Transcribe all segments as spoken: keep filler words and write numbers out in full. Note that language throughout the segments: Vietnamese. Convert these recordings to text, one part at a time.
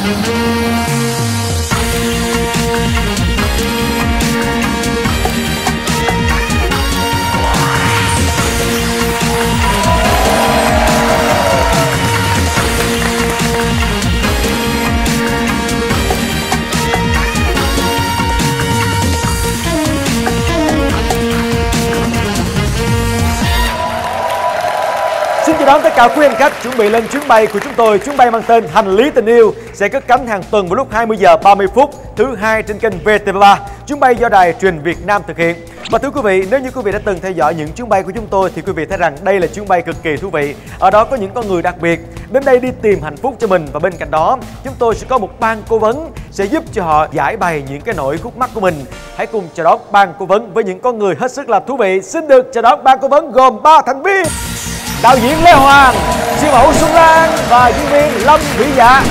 Đón tất cả quý hành khách chuẩn bị lên chuyến bay của chúng tôi. Chuyến bay mang tên Hành lý tình yêu sẽ cất cánh hàng tuần vào lúc hai mươi giờ ba mươi phút thứ hai trên kênh vê tê vê ba. Chuyến bay do Đài Truyền Việt Nam thực hiện. Và thưa quý vị, nếu như quý vị đã từng theo dõi những chuyến bay của chúng tôi thì quý vị thấy rằng đây là chuyến bay cực kỳ thú vị. Ở đó có những con người đặc biệt đến đây đi tìm hạnh phúc cho mình, và bên cạnh đó chúng tôi sẽ có một ban cố vấn sẽ giúp cho họ giải bày những cái nỗi khúc mắc của mình. Hãy cùng chào đón ban cố vấn với những con người hết sức là thú vị. Xin được chào đón ban cố vấn gồm ba thành viên: đạo diễn Lê Hoàng, siêu mẫu Xuân Lan và diễn viên Lâm Thủy Dạ.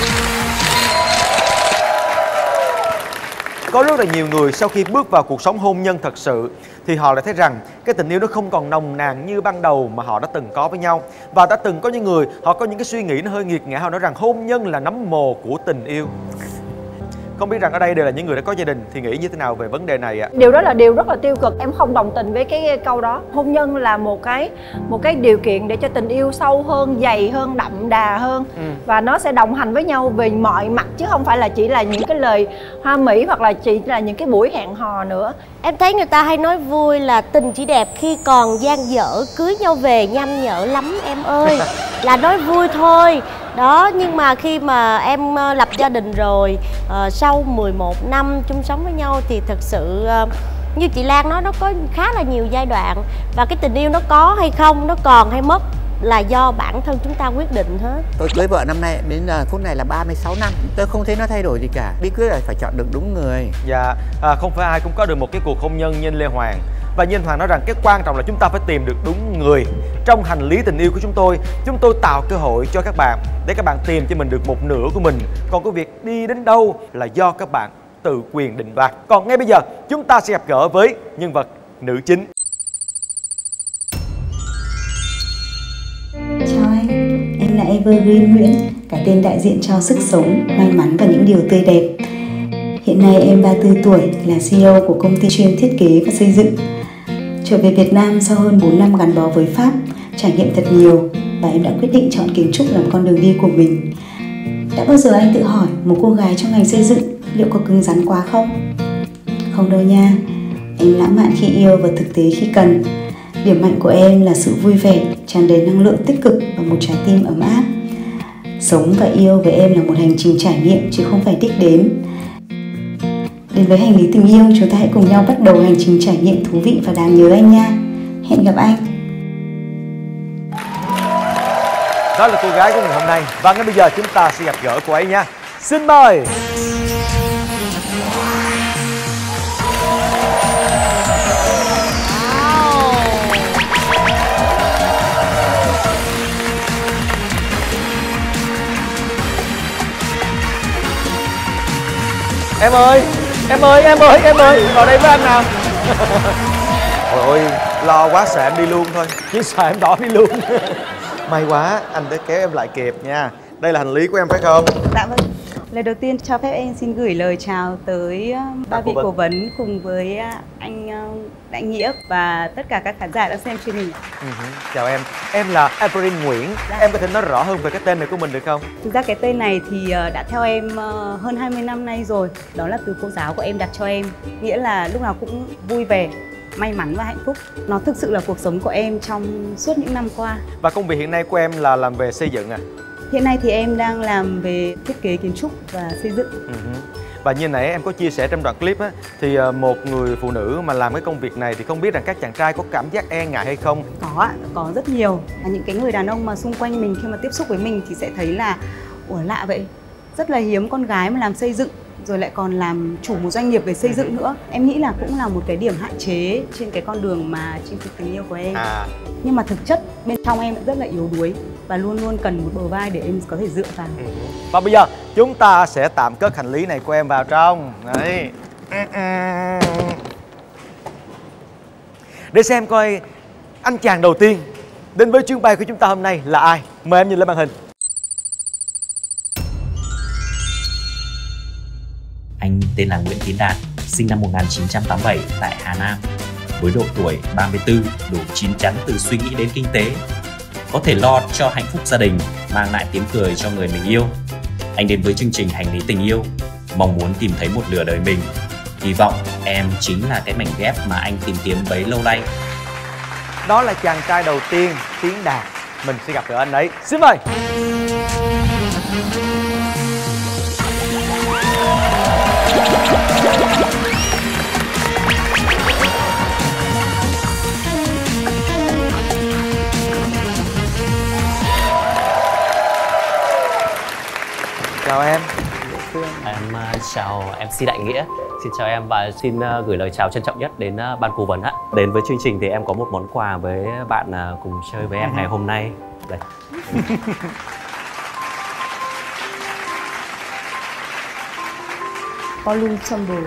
Có rất là nhiều người sau khi bước vào cuộc sống hôn nhân thật sự thì họ lại thấy rằng cái tình yêu nó không còn nồng nàn như ban đầu mà họ đã từng có với nhau. Và đã từng có những người họ có những cái suy nghĩ nó hơi nghiệt ngã, họ nói rằng hôn nhân là nấm mồ của tình yêu. Không biết rằng ở đây đều là những người đã có gia đình thì nghĩ như thế nào về vấn đề này ạ? Điều đó là điều rất là tiêu cực. Em không đồng tình với cái câu đó. Hôn nhân là một cái một cái điều kiện để cho tình yêu sâu hơn, dày hơn, đậm đà hơn. ừ. Và nó sẽ đồng hành với nhau về mọi mặt, chứ không phải là chỉ là những cái lời hoa mỹ hoặc là chỉ là những cái buổi hẹn hò nữa. Em thấy người ta hay nói vui là tình chỉ đẹp khi còn dang dở, cưới nhau về nham nhở lắm em ơi. Là nói vui thôi. Đó, nhưng mà khi mà em lập gia đình rồi, uh, sau mười một năm chung sống với nhau thì thật sự uh, như chị Lan nói, nó có khá là nhiều giai đoạn. Và cái tình yêu nó có hay không, nó còn hay mất là do bản thân chúng ta quyết định hết. Tôi cưới vợ năm nay đến phút này là ba mươi sáu năm. Tôi không thấy nó thay đổi gì cả. Bí quyết là phải chọn được đúng người. Dạ, à, không phải ai cũng có được một cái cuộc hôn nhân như anh Lê Hoàng. Và như anh Hoàng nói rằng cái quan trọng là chúng ta phải tìm được đúng người. Trong hành lý tình yêu của chúng tôi, chúng tôi tạo cơ hội cho các bạn để các bạn tìm cho mình được một nửa của mình. Còn cái việc đi đến đâu là do các bạn tự quyền định đoạt. Còn ngay bây giờ chúng ta sẽ gặp gỡ với nhân vật nữ chính. Chào anh, em là Evergreen Nguyễn, cái tên đại diện cho sức sống, may mắn và những điều tươi đẹp. Hiện nay em ba mươi tư tuổi, là xê e ô của công ty chuyên thiết kế và xây dựng. Trở về Việt Nam sau hơn bốn năm gắn bó với Pháp, trải nghiệm thật nhiều và em đã quyết định chọn kiến trúc làm con đường đi của mình. Đã bao giờ anh tự hỏi một cô gái trong ngành xây dựng liệu có cứng rắn quá không? Không đâu nha, em lãng mạn khi yêu và thực tế khi cần. Điểm mạnh của em là sự vui vẻ, tràn đầy năng lượng tích cực và một trái tim ấm áp. Sống và yêu với em là một hành trình trải nghiệm chứ không phải đích đến. Đến với hành lý tình yêu, chúng ta hãy cùng nhau bắt đầu hành trình trải nghiệm thú vị và đáng nhớ anh nha. Hẹn gặp anh. Đó là cô gái của ngày hôm nay. Và ngay bây giờ chúng ta sẽ gặp gỡ cô ấy nha. Xin mời. Em ơi, em ơi, em ơi, em ơi, vào đây với anh nào. Trời ơi, lo quá sợ em đi luôn thôi. Chứ sợ em đỏ đi luôn. May quá, anh đã kéo em lại kịp nha. Đây là hành lý của em phải không? Dạ vâng. Lời đầu tiên cho phép em xin gửi lời chào tới ba vị cố vấn cùng với anh Đại Nghĩa và tất cả các khán giả đang xem truyền hình. Uh-huh. Chào em, em là Evergreen Nguyễn. Dạ. Em có thể nói rõ hơn về cái tên này của mình được không? Thực ra cái tên này thì đã theo em hơn hai mươi năm nay rồi. Đó là từ cô giáo của em đặt cho em. Nghĩa là lúc nào cũng vui vẻ, may mắn và hạnh phúc. Nó thực sự là cuộc sống của em trong suốt những năm qua. Và công việc hiện nay của em là làm về xây dựng à? Hiện nay thì em đang làm về thiết kế kiến trúc và xây dựng. Uh-huh. Và như nãy em có chia sẻ trong đoạn clip á, thì một người phụ nữ mà làm cái công việc này thì không biết rằng các chàng trai có cảm giác e ngại hay không? Có ạ, có rất nhiều. Những cái người đàn ông mà xung quanh mình khi mà tiếp xúc với mình thì sẽ thấy là ủa lạ vậy, rất là hiếm con gái mà làm xây dựng rồi lại còn làm chủ một doanh nghiệp về xây dựng nữa. Em nghĩ là cũng là một cái điểm hạn chế trên cái con đường mà chinh phục tình yêu của em. À. Nhưng mà thực chất bên trong em rất là yếu đuối và luôn luôn cần một bờ vai để em có thể dựa vào. Ừ. Và bây giờ chúng ta sẽ tạm cất hành lý này của em vào trong. Đấy. Để xem coi anh chàng đầu tiên đến với chuyến bay của chúng ta hôm nay là ai. Mời em nhìn lên màn hình. Anh tên là Nguyễn Tiến Đạt, sinh năm một nghìn chín trăm tám mươi bảy tại Hà Nam. Với độ tuổi ba mươi tư, đủ chín chắn từ suy nghĩ đến kinh tế, có thể lo cho hạnh phúc gia đình, mang lại tiếng cười cho người mình yêu. Anh đến với chương trình Hành lý tình yêu, mong muốn tìm thấy một nửa đời mình. Hy vọng em chính là cái mảnh ghép mà anh tìm kiếm bấy lâu nay. Đó là chàng trai đầu tiên, Tiến Đạt. Mình sẽ gặp gỡ anh ấy. Xin mời. Chào em. Em uh, chào em xê Đại Nghĩa. Xin chào em và xin uh, gửi lời chào trân trọng nhất đến uh, ban cố vấn ạ. Đến với chương trình thì em có một món quà với bạn uh, cùng chơi với em ngày hôm nay. Đây. Volume Tumble.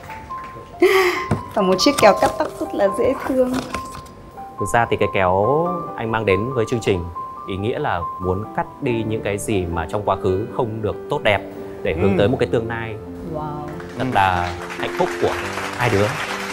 Và một chiếc kéo cắt tóc rất là dễ thương. Thực ra thì cái kéo anh mang đến với chương trình ý nghĩa là muốn cắt đi những cái gì mà trong quá khứ không được tốt đẹp để hướng ừ. tới một cái tương lai wow. rất là hạnh phúc của hai đứa.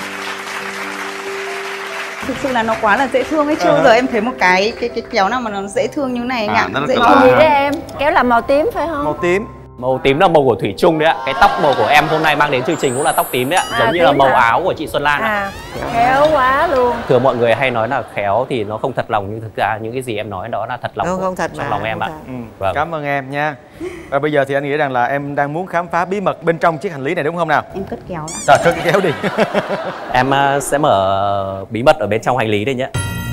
Thực sự là nó quá là dễ thương ấy, chưa bao à. giờ em thấy một cái cái cái kéo nào mà nó dễ thương như này à, nhỉ? Dễ thương gì đấy em? Kéo là màu tím phải không? Màu tím. Màu tím là màu của Thủy Chung đấy ạ. Cái tóc màu của em hôm nay mang đến chương trình cũng là tóc tím đấy ạ. À, giống như là màu hả? Áo của chị Xuân Lan ạ. À, khéo quá luôn. Thường mọi người hay nói là khéo thì nó không thật lòng, nhưng thực ra những cái gì em nói đó là thật lòng không, không thật trong mà, lòng em ạ. Ừ. Vâng. Cảm ơn em nha. Và bây giờ thì anh nghĩ rằng là em đang muốn khám phá bí mật bên trong chiếc hành lý này đúng không nào? Em cất kéo đã. Rồi, cất kéo đi. Em sẽ mở bí mật ở bên trong hành lý đây nhé.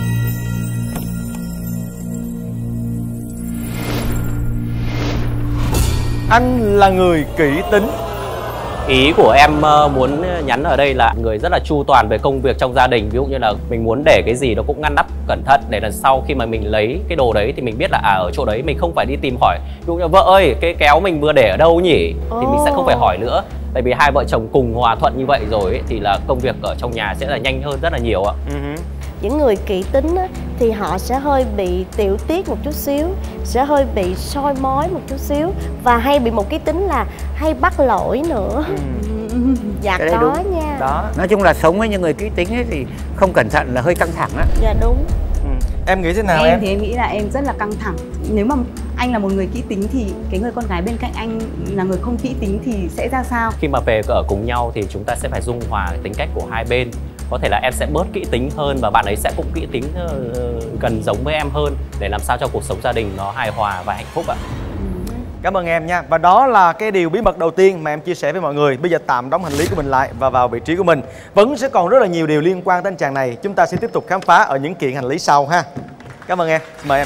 Anh là người kỹ tính. Ý của em muốn nhắn ở đây là người rất là chu toàn về công việc trong gia đình. Ví dụ như là mình muốn để cái gì nó cũng ngăn nắp cẩn thận, để lần sau khi mà mình lấy cái đồ đấy thì mình biết là à ở chỗ đấy mình không phải đi tìm hỏi. Ví dụ như vợ ơi cái kéo mình vừa để ở đâu nhỉ, thì mình sẽ không phải hỏi nữa. Tại vì hai vợ chồng cùng hòa thuận như vậy rồi ấy, thì là công việc ở trong nhà sẽ là nhanh hơn rất là nhiều ạ. Uh-huh. Những người kỹ tính á, thì họ sẽ hơi bị tiểu tiết một chút xíu, sẽ hơi bị soi mói một chút xíu, và hay bị một cái tính là hay bắt lỗi nữa. Ừ. Dạ có đúng. Nha. Đó. Nói chung là sống với những người kỹ tính ấy thì không cẩn thận là hơi căng thẳng á. Dạ đúng. Ừ. Em nghĩ thế nào em? Em thì em nghĩ là em rất là căng thẳng. Nếu mà anh là một người kỹ tính thì cái người con gái bên cạnh anh là người không kỹ tính thì sẽ ra sao? Khi mà về ở cùng nhau thì chúng ta sẽ phải dung hòa tính cách của hai bên. Có thể là em sẽ bớt kỹ tính hơn và bạn ấy sẽ cũng kỹ tính uh, gần giống với em hơn, để làm sao cho cuộc sống gia đình nó hài hòa và hạnh phúc ạ. Cảm ơn em nha. Và đó là cái điều bí mật đầu tiên mà em chia sẻ với mọi người. Bây giờ tạm đóng hành lý của mình lại và vào vị trí của mình. Vẫn sẽ còn rất là nhiều điều liên quan tới anh chàng này. Chúng ta sẽ tiếp tục khám phá ở những kiện hành lý sau ha. Cảm ơn em. Xin mời em.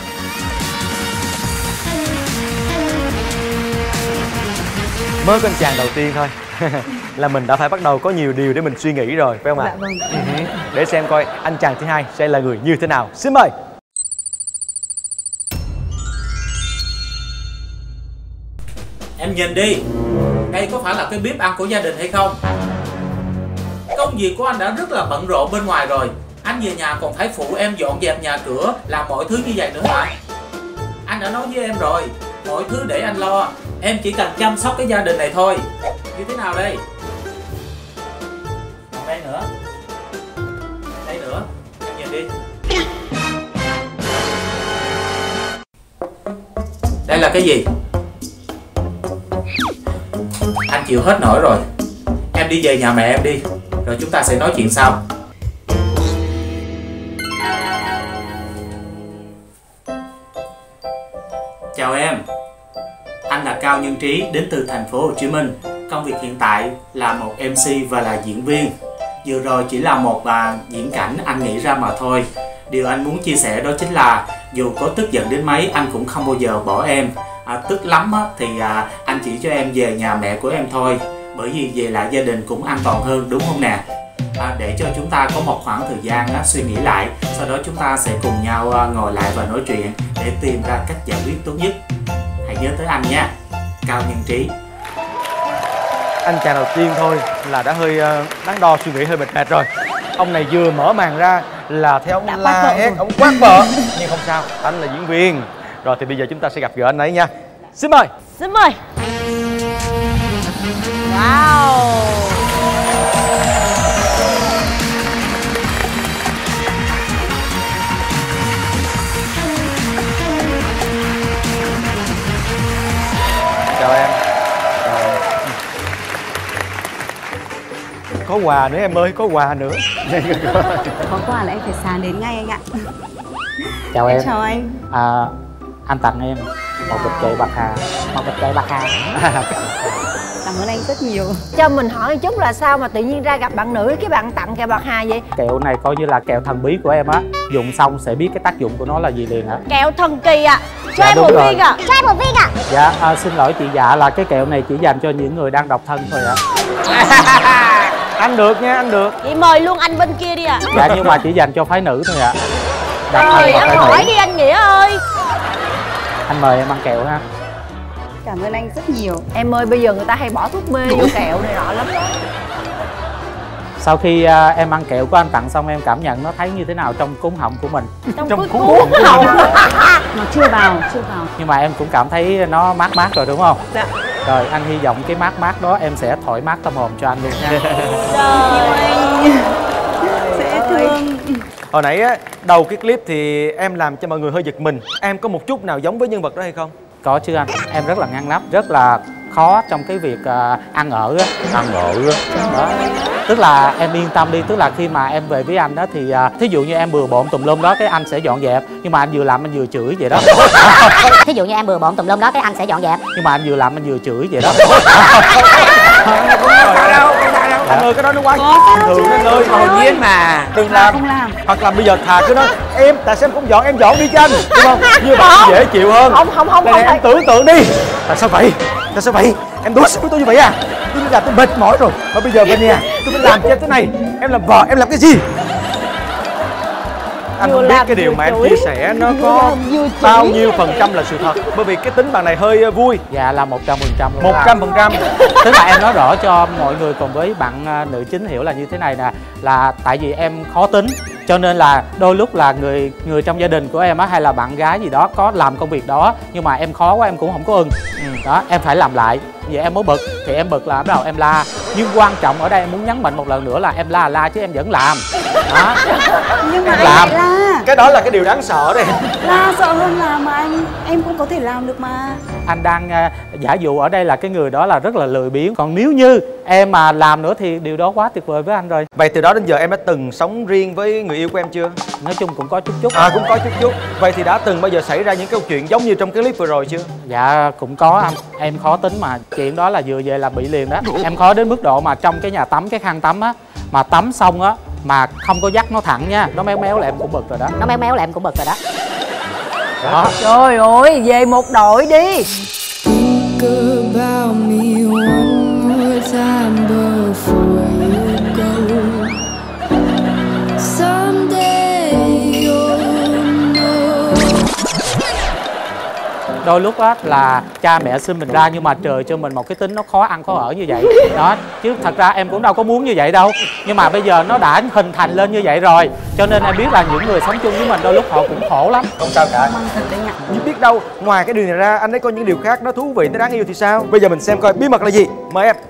Mới có anh chàng đầu tiên thôi là mình đã phải bắt đầu có nhiều điều để mình suy nghĩ rồi, phải không ạ? Dạ vâng. Ừ. Để xem coi anh chàng thứ hai sẽ là người như thế nào. Xin mời. Em nhìn đi, đây có phải là cái bếp ăn của gia đình hay không? Công việc của anh đã rất là bận rộn bên ngoài rồi, anh về nhà còn phải phụ em dọn dẹp nhà cửa, làm mọi thứ như vậy nữa hả? Anh đã nói với em rồi, mọi thứ để anh lo, em chỉ cần chăm sóc cái gia đình này thôi. Như thế nào đây? Còn đây nữa, đây nữa, em nhìn đi. Đây là cái gì? Anh chịu hết nổi rồi. Em đi về nhà mẹ em đi, rồi chúng ta sẽ nói chuyện sau. Chào em. Anh là Cao Nhân Trí, đến từ thành phố Hồ Chí Minh. Công việc hiện tại là một em xê và là diễn viên. Vừa rồi chỉ là một à, diễn cảnh anh nghĩ ra mà thôi. Điều anh muốn chia sẻ đó chính là dù có tức giận đến mấy anh cũng không bao giờ bỏ em. À, tức lắm á, thì à, anh chỉ cho em về nhà mẹ của em thôi. Bởi vì về lại gia đình cũng an toàn hơn, đúng không nè? À, để cho chúng ta có một khoảng thời gian á, suy nghĩ lại. Sau đó chúng ta sẽ cùng nhau à, ngồi lại và nói chuyện để tìm ra cách giải quyết tốt nhất. Hãy nhớ tới anh nha. Cao Nhân Trí. Anh chàng đầu tiên thôi là đã hơi uh, đắn đo suy nghĩ, hơi mệt mệt rồi. Ông này vừa mở màn ra là theo ông la hét, ông quát vợ. Nhưng không sao, anh là diễn viên. Rồi thì bây giờ chúng ta sẽ gặp gỡ anh ấy nha. Xin mời. Xin mời. Wow. Chào em. Có quà nữa em ơi, có quà nữa. Có quà là em phải sáng đến ngay anh ạ. Chào em. Chào anh. À, anh tặng em một bịch kẹo bạc hà. Một bịch kẹo bạc hà. Cảm ơn anh rất nhiều. Cho mình hỏi một chút là sao mà tự nhiên ra gặp bạn nữ cái bạn tặng kẹo bạc hà vậy? Kẹo này coi như là kẹo thần bí của em á. Dùng xong sẽ biết cái tác dụng của nó là gì liền hả? Kẹo thần kỳ ạ. À. Cho Dạ, em một rồi. viên ạ. À. Cho em một viên ạ. À. Dạ, à, xin lỗi chị Dạ là cái kẹo này chỉ dành cho những người đang độc thân thôi ạ. Ăn được nha, ăn được. Chị mời luôn anh bên kia đi ạ. À. Dạ nhưng mà chỉ dành cho phái nữ thôi ạ. Trời ơi, hỏi đi anh Nghĩa ơi. Anh mời em ăn kẹo ha. Cảm ơn anh rất nhiều. Em ơi, bây giờ người ta hay bỏ thuốc mê vô kẹo này nọ lắm đó. Sau khi uh, em ăn kẹo của anh tặng xong em cảm nhận nó thấy như thế nào trong cuống họng của mình? Trong, Trong cuốn cuốn họng. Nó chưa vào, chưa vào. Nhưng mà em cũng cảm thấy nó mát mát rồi đúng không? Dạ. Rồi anh hy vọng cái mát mát đó em sẽ thổi mát tâm hồn cho anh luôn nha. Trời. Dễ thương. Hồi nãy á, đầu cái clip thì em làm cho mọi người hơi giật mình. Em có một chút nào giống với nhân vật đó hay không? Có chứ anh, em rất là ngăn nắp, rất là khó trong cái việc uh, ăn ở á. Ăn ở á. Đó. Tức là em yên tâm đi, tức là khi mà em về với anh đó thì uh, thí dụ như em bừa bộn tùm lum đó cái anh sẽ dọn dẹp. Nhưng mà anh vừa làm anh vừa chửi vậy đó. Thí dụ như em bừa bộn tùm lum đó cái anh sẽ dọn dẹp. Nhưng mà anh vừa làm anh vừa chửi vậy đó. Không sao đâu, không sao đâu. Anh ơi, cái đó nó quá Có thường anh ơi. Hồn nhiên mà. Đừng Làm làm. không làm. Hoặc là bây giờ thà cứ nói em tại sao em không dọn, em dọn đi cho anh, đúng không? Như vậy dễ chịu hơn. Không, không, không, Đây không này, em tưởng tượng đi. Tại sao vậy? Tại sao vậy? Em đối xử với tôi như vậy à? Tôi đi làm tôi mệt mỏi rồi. Mà bây giờ về nhà tôi mới làm cho em thế này. Em làm vợ, em làm cái gì? Anh Vừa không biết làm cái điều vừa mà em chửi. chia sẻ nó Vừa có làm vừa chửi. bao nhiêu phần trăm là sự thật. Bởi vì cái tính bạn này hơi uh, vui. Dạ là một trăm phần trăm luôn. Một trăm phần trăm. Tức là em nói rõ cho mọi người cùng với bạn uh, nữ chính hiểu là như thế này nè. Là tại vì em khó tính, cho nên là đôi lúc là người người trong gia đình của em á hay là bạn gái gì đó có làm công việc đó nhưng mà em khó quá em cũng không có ưng. Ừ. Đó em phải làm lại. Vậy em mới bực thì em bực là bắt đầu em la. Nhưng quan trọng ở đây em muốn nhấn mạnh một lần nữa là em la la chứ em vẫn làm. Đó. Nhưng mà Em anh làm. lại la. Cái đó là cái điều đáng sợ đấy. La sợ hơn làm mà anh. Em cũng có thể làm được mà. Anh đang uh, giả dụ ở đây là cái người đó là rất là lười biếng. Còn nếu như em mà làm nữa thì điều đó quá tuyệt vời với anh rồi. Vậy từ đó đến giờ em đã từng sống riêng với người yêu của em chưa? Nói chung cũng có chút chút. À cũng có chút chút. Vậy thì đã từng bao giờ xảy ra những câu chuyện giống như trong cái clip vừa rồi chưa? Dạ cũng có anh. Em khó tính mà chuyện đó là vừa về là bị liền đó. Em khó đến mức độ mà trong cái nhà tắm, cái khăn tắm á, mà tắm xong á mà không có dắt nó thẳng nha, nó méo méo là em cũng bực rồi đó. Nó méo méo là em cũng bực rồi đó. Đó. Trời ơi, về một đội đi. Đôi lúc á là cha mẹ sinh mình ra nhưng mà trời cho mình một cái tính nó khó ăn khó ở như vậy đó, chứ thật ra em cũng đâu có muốn như vậy đâu, nhưng mà bây giờ nó đã hình thành lên như vậy rồi, cho nên em biết là những người sống chung với mình đôi lúc họ cũng khổ lắm. Không sao cả. Mong thật đấy nhỉ. Nhưng biết đâu ngoài cái điều này ra anh ấy có những điều khác nó thú vị, nó đáng yêu thì sao? Bây giờ mình xem coi bí mật là gì. Mời em.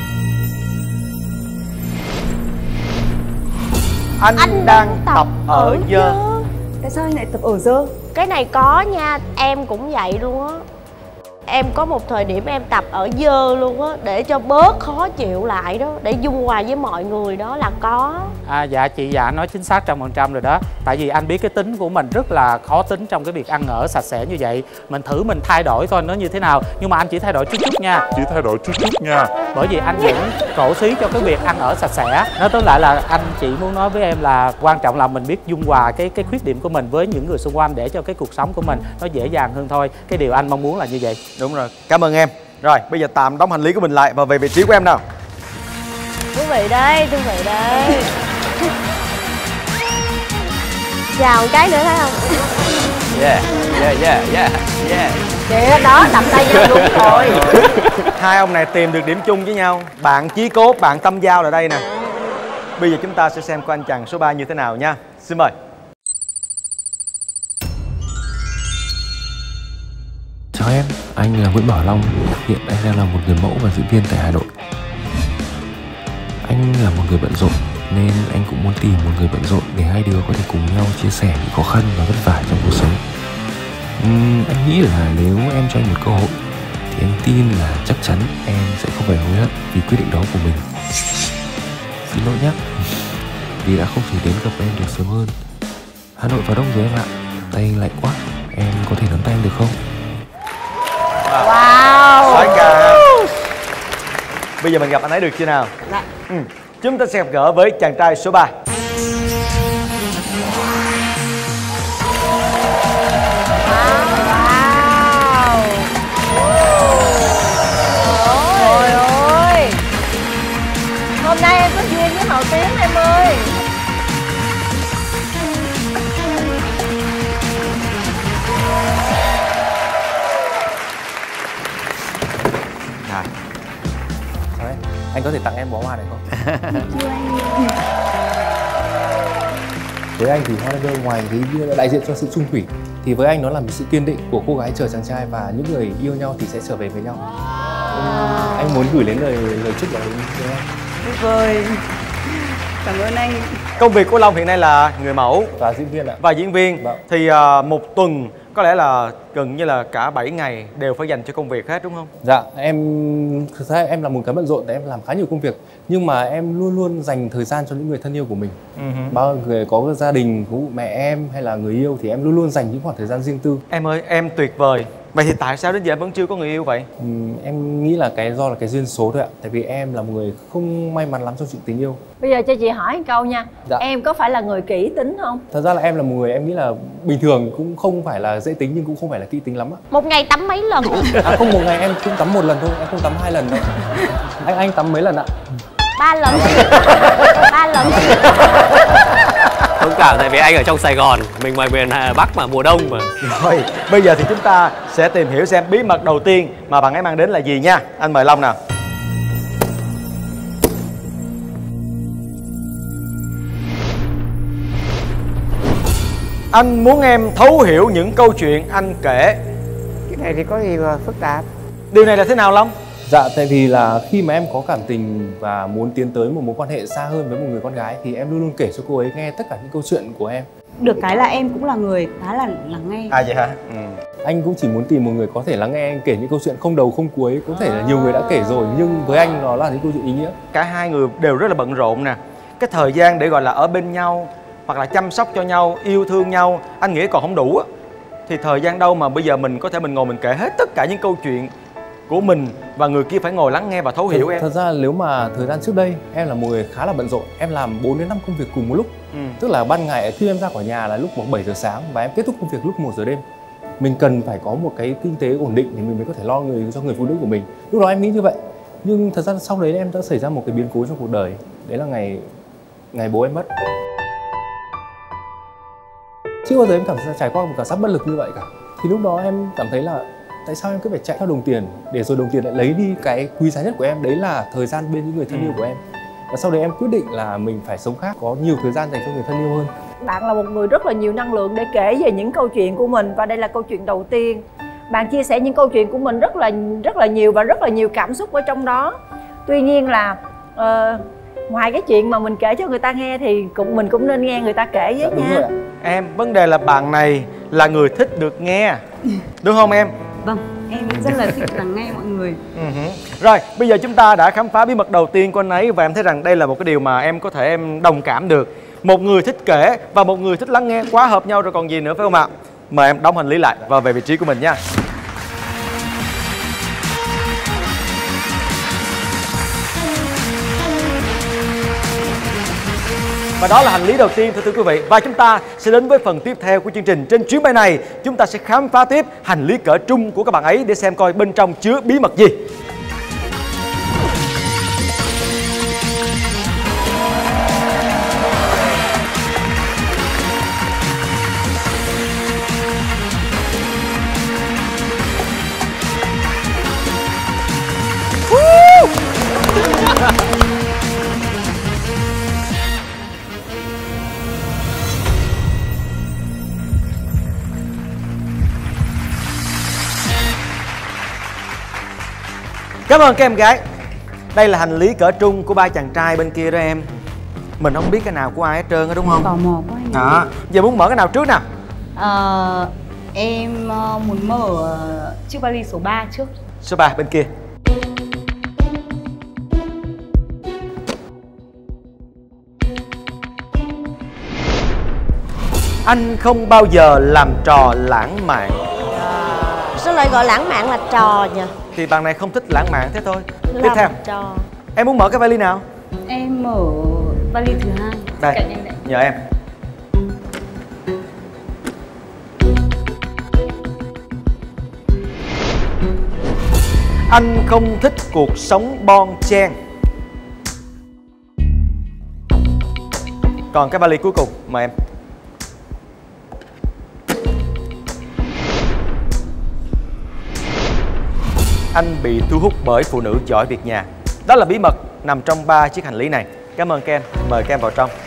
Anh, Anh đang tập ở dơ. Tại sao anh lại tập ở dơ? Cái này có nha, em cũng vậy luôn á. Em có một thời điểm em tập ở dơ luôn á, để cho bớt khó chịu lại đó, để dung hòa với mọi người đó là có. À, dạ chị Dạ nói chính xác trăm phần trăm rồi đó. Tại vì anh biết cái tính của mình rất là khó tính trong cái việc ăn ở sạch sẽ như vậy. Mình thử mình thay đổi coi nó như thế nào. Nhưng mà anh chỉ thay đổi chút chút nha. Chỉ thay đổi chút chút nha. Bởi vì anh vẫn cổ xí cho cái việc ăn ở sạch sẽ. Nói tóm lại là anh chỉ muốn nói với em là quan trọng là mình biết dung hòa cái cái khuyết điểm của mình với những người xung quanh để cho cái cuộc sống của mình nó dễ dàng hơn thôi. Cái điều anh mong muốn là như vậy. Đúng rồi, cảm ơn em. Rồi, bây giờ tạm đóng hành lý của mình lại và về vị trí của em nào. Thú vị đấy, thú vị đấy. Chào một cái nữa thấy không? Yeah, yeah, yeah, yeah, yeah. Kìa đó, đập tay nhau đúng rồi. Hai ông này tìm được điểm chung với nhau. Bạn chí cốt, bạn tâm giao là đây nè. Bây giờ chúng ta sẽ xem coi anh chàng số ba như thế nào nha. Xin mời. Chào em, anh là Nguyễn Bảo Long. Hiện anh đang là một người mẫu và diễn viên tại Hà Nội. Anh là một người bận rộn nên anh cũng muốn tìm một người bận rộn để hai đứa có thể cùng nhau chia sẻ những khó khăn và vất vả trong cuộc sống. uhm, Anh nghĩ là nếu em cho anh một cơ hội thì anh tin là chắc chắn em sẽ không phải hối hận vì quyết định đó của mình. Xin lỗi nhé vì đã không thể đến gặp em được sớm hơn. Hà Nội vào đông rồi em ạ, tay anh lạnh quá, em có thể nắm tay anh được không? Wow. Soái ca. Bây giờ mình gặp anh ấy được chưa nào? Dạ. Ừ. Chúng ta sẽ gặp gỡ với chàng trai số ba. Wow. Trời ơi, hôm nay em có duyên với Hậu Tiến em ơi. Đấy, anh có thể tặng em bó hoa này không? Chưa anh. Với anh thì hoa Lager ngoài cái đại diện cho sự chung thủy thì với anh nó là một sự kiên định của cô gái chờ chàng trai và những người yêu nhau thì sẽ trở về với nhau. Wow. Anh muốn gửi đến lời lời chúc đó đến em. Tuyệt vời. Cảm ơn anh. Công việc của Long hiện nay là người mẫu và diễn viên ạ. Và diễn viên Vâng. Thì uh, một tuần có lẽ là gần như là cả bảy ngày đều phải dành cho công việc hết đúng không? Dạ, em thực ra em là một cái bận rộn tại em làm khá nhiều công việc nhưng mà em luôn luôn dành thời gian cho những người thân yêu của mình. Uh-huh. Bao người có gia đình, có mẹ em hay là người yêu thì em luôn luôn dành những khoảng thời gian riêng tư. Em ơi, em tuyệt vời. Vậy thì tại sao đến giờ em vẫn chưa có người yêu vậy? Ừ, em nghĩ là cái do là cái duyên số thôi ạ. Tại vì em là một người không may mắn lắm trong chuyện tình yêu. Bây giờ cho chị hỏi một câu nha. Dạ. Em có phải là người kỹ tính không? Thật ra là em là một người em nghĩ là bình thường, cũng không phải là dễ tính nhưng cũng không phải là kỹ tính lắm ạ. Một ngày tắm mấy lần? À không, một ngày em cũng tắm một lần thôi, em không tắm hai lần đâu. Anh anh tắm mấy lần ạ? Ba lần. Ba lần. Thông cảm tại vì anh ở trong Sài Gòn, mình ngoài miền Bắc mà mùa đông mà. Rồi, bây giờ thì chúng ta sẽ tìm hiểu xem bí mật đầu tiên mà bạn ấy mang đến là gì nha. Anh mời Long nào. Anh muốn em thấu hiểu những câu chuyện anh kể. Cái này thì có gì mà phức tạp. Điều này là thế nào Long? Dạ, tại vì là khi mà em có cảm tình và muốn tiến tới một mối quan hệ xa hơn với một người con gái thì em luôn luôn kể cho cô ấy nghe tất cả những câu chuyện của em. Được cái là em cũng là người khá là lắng nghe. À vậy hả? Ừ. Anh cũng chỉ muốn tìm một người có thể lắng nghe anh kể những câu chuyện không đầu không cuối. Có thể là nhiều người đã kể rồi nhưng với anh nó là những câu chuyện ý nghĩa. Cả hai người đều rất là bận rộn nè. Cái thời gian để gọi là ở bên nhau hoặc là chăm sóc cho nhau, yêu thương nhau, anh nghĩ còn không đủ á. Thì thời gian đâu mà bây giờ mình có thể mình ngồi mình kể hết tất cả những câu chuyện của mình và người kia phải ngồi lắng nghe và thấu hiểu thật, em. Thật ra nếu mà thời gian trước đây em là một người khá là bận rộn, em làm bốn đến năm công việc cùng một lúc. Ừ. Tức là ban ngày khi em ra khỏi nhà là lúc bảy giờ sáng và em kết thúc công việc lúc một giờ đêm. Mình cần phải có một cái kinh tế ổn định thì mình mới có thể lo người cho người phụ nữ của mình. Lúc đó em nghĩ như vậy. Nhưng thật ra sau đấy em đã xảy ra một cái biến cố trong cuộc đời. Đấy là ngày ngày bố em mất. Chưa bao giờ em cảm giác trải qua một cảm giác bất lực như vậy cả. Thì lúc đó em cảm thấy là tại sao em cứ phải chạy theo đồng tiền để rồi đồng tiền lại lấy đi cái quý giá nhất của em, đấy là thời gian bên những người thân yêu của em. Và sau đấy em quyết định là mình phải sống khác, có nhiều thời gian dành cho người thân yêu hơn. Bạn là một người rất là nhiều năng lượng để kể về những câu chuyện của mình và đây là câu chuyện đầu tiên. Bạn chia sẻ những câu chuyện của mình rất là rất là nhiều và rất là nhiều cảm xúc ở trong đó. Tuy nhiên là uh, ngoài cái chuyện mà mình kể cho người ta nghe thì cũng mình cũng nên nghe người ta kể với dạ, nha. Em, vấn đề là bạn này là người thích được nghe, đúng không em? Vâng, em rất là thích lắng nghe mọi người. Uh-huh. Rồi, bây giờ chúng ta đã khám phá bí mật đầu tiên của anh ấy và em thấy rằng đây là một cái điều mà em có thể em đồng cảm được. Một người thích kể và một người thích lắng nghe quá hợp nhau rồi còn gì nữa phải không ạ? Mời em đóng hành lý lại và về vị trí của mình nha. Và đó là hành lý đầu tiên thưa quý vị. Và chúng ta sẽ đến với phần tiếp theo của chương trình. Trên chuyến bay này chúng ta sẽ khám phá tiếp hành lý cỡ trung của các bạn ấy để xem coi bên trong chứa bí mật gì. Cảm ơn các em gái. Đây là hành lý cỡ trung của ba chàng trai bên kia đó em. Mình không biết cái nào của ai hết trơn á, đúng không? Tò mò quá anh. Đó. Giờ muốn mở cái nào trước nào? Ờ, em uh, muốn mở uh, chiếc vali số ba trước. Số ba bên kia. Anh không bao giờ làm trò lãng mạn. Sao lại gọi lãng mạn là trò nhỉ? Thì bạn này không thích lãng mạn thế thôi. Làm Tiếp theo trò. em muốn mở cái vali nào? Em mở vali thứ hai. Đây, Cạnh em đây. nhờ em. Anh không thích cuộc sống bon chen. Còn cái vali cuối cùng, mời em. Anh bị thu hút bởi phụ nữ giỏi việc nhà. Đó là bí mật nằm trong ba chiếc hành lý này. Cảm ơn Ken, mời Ken vào trong.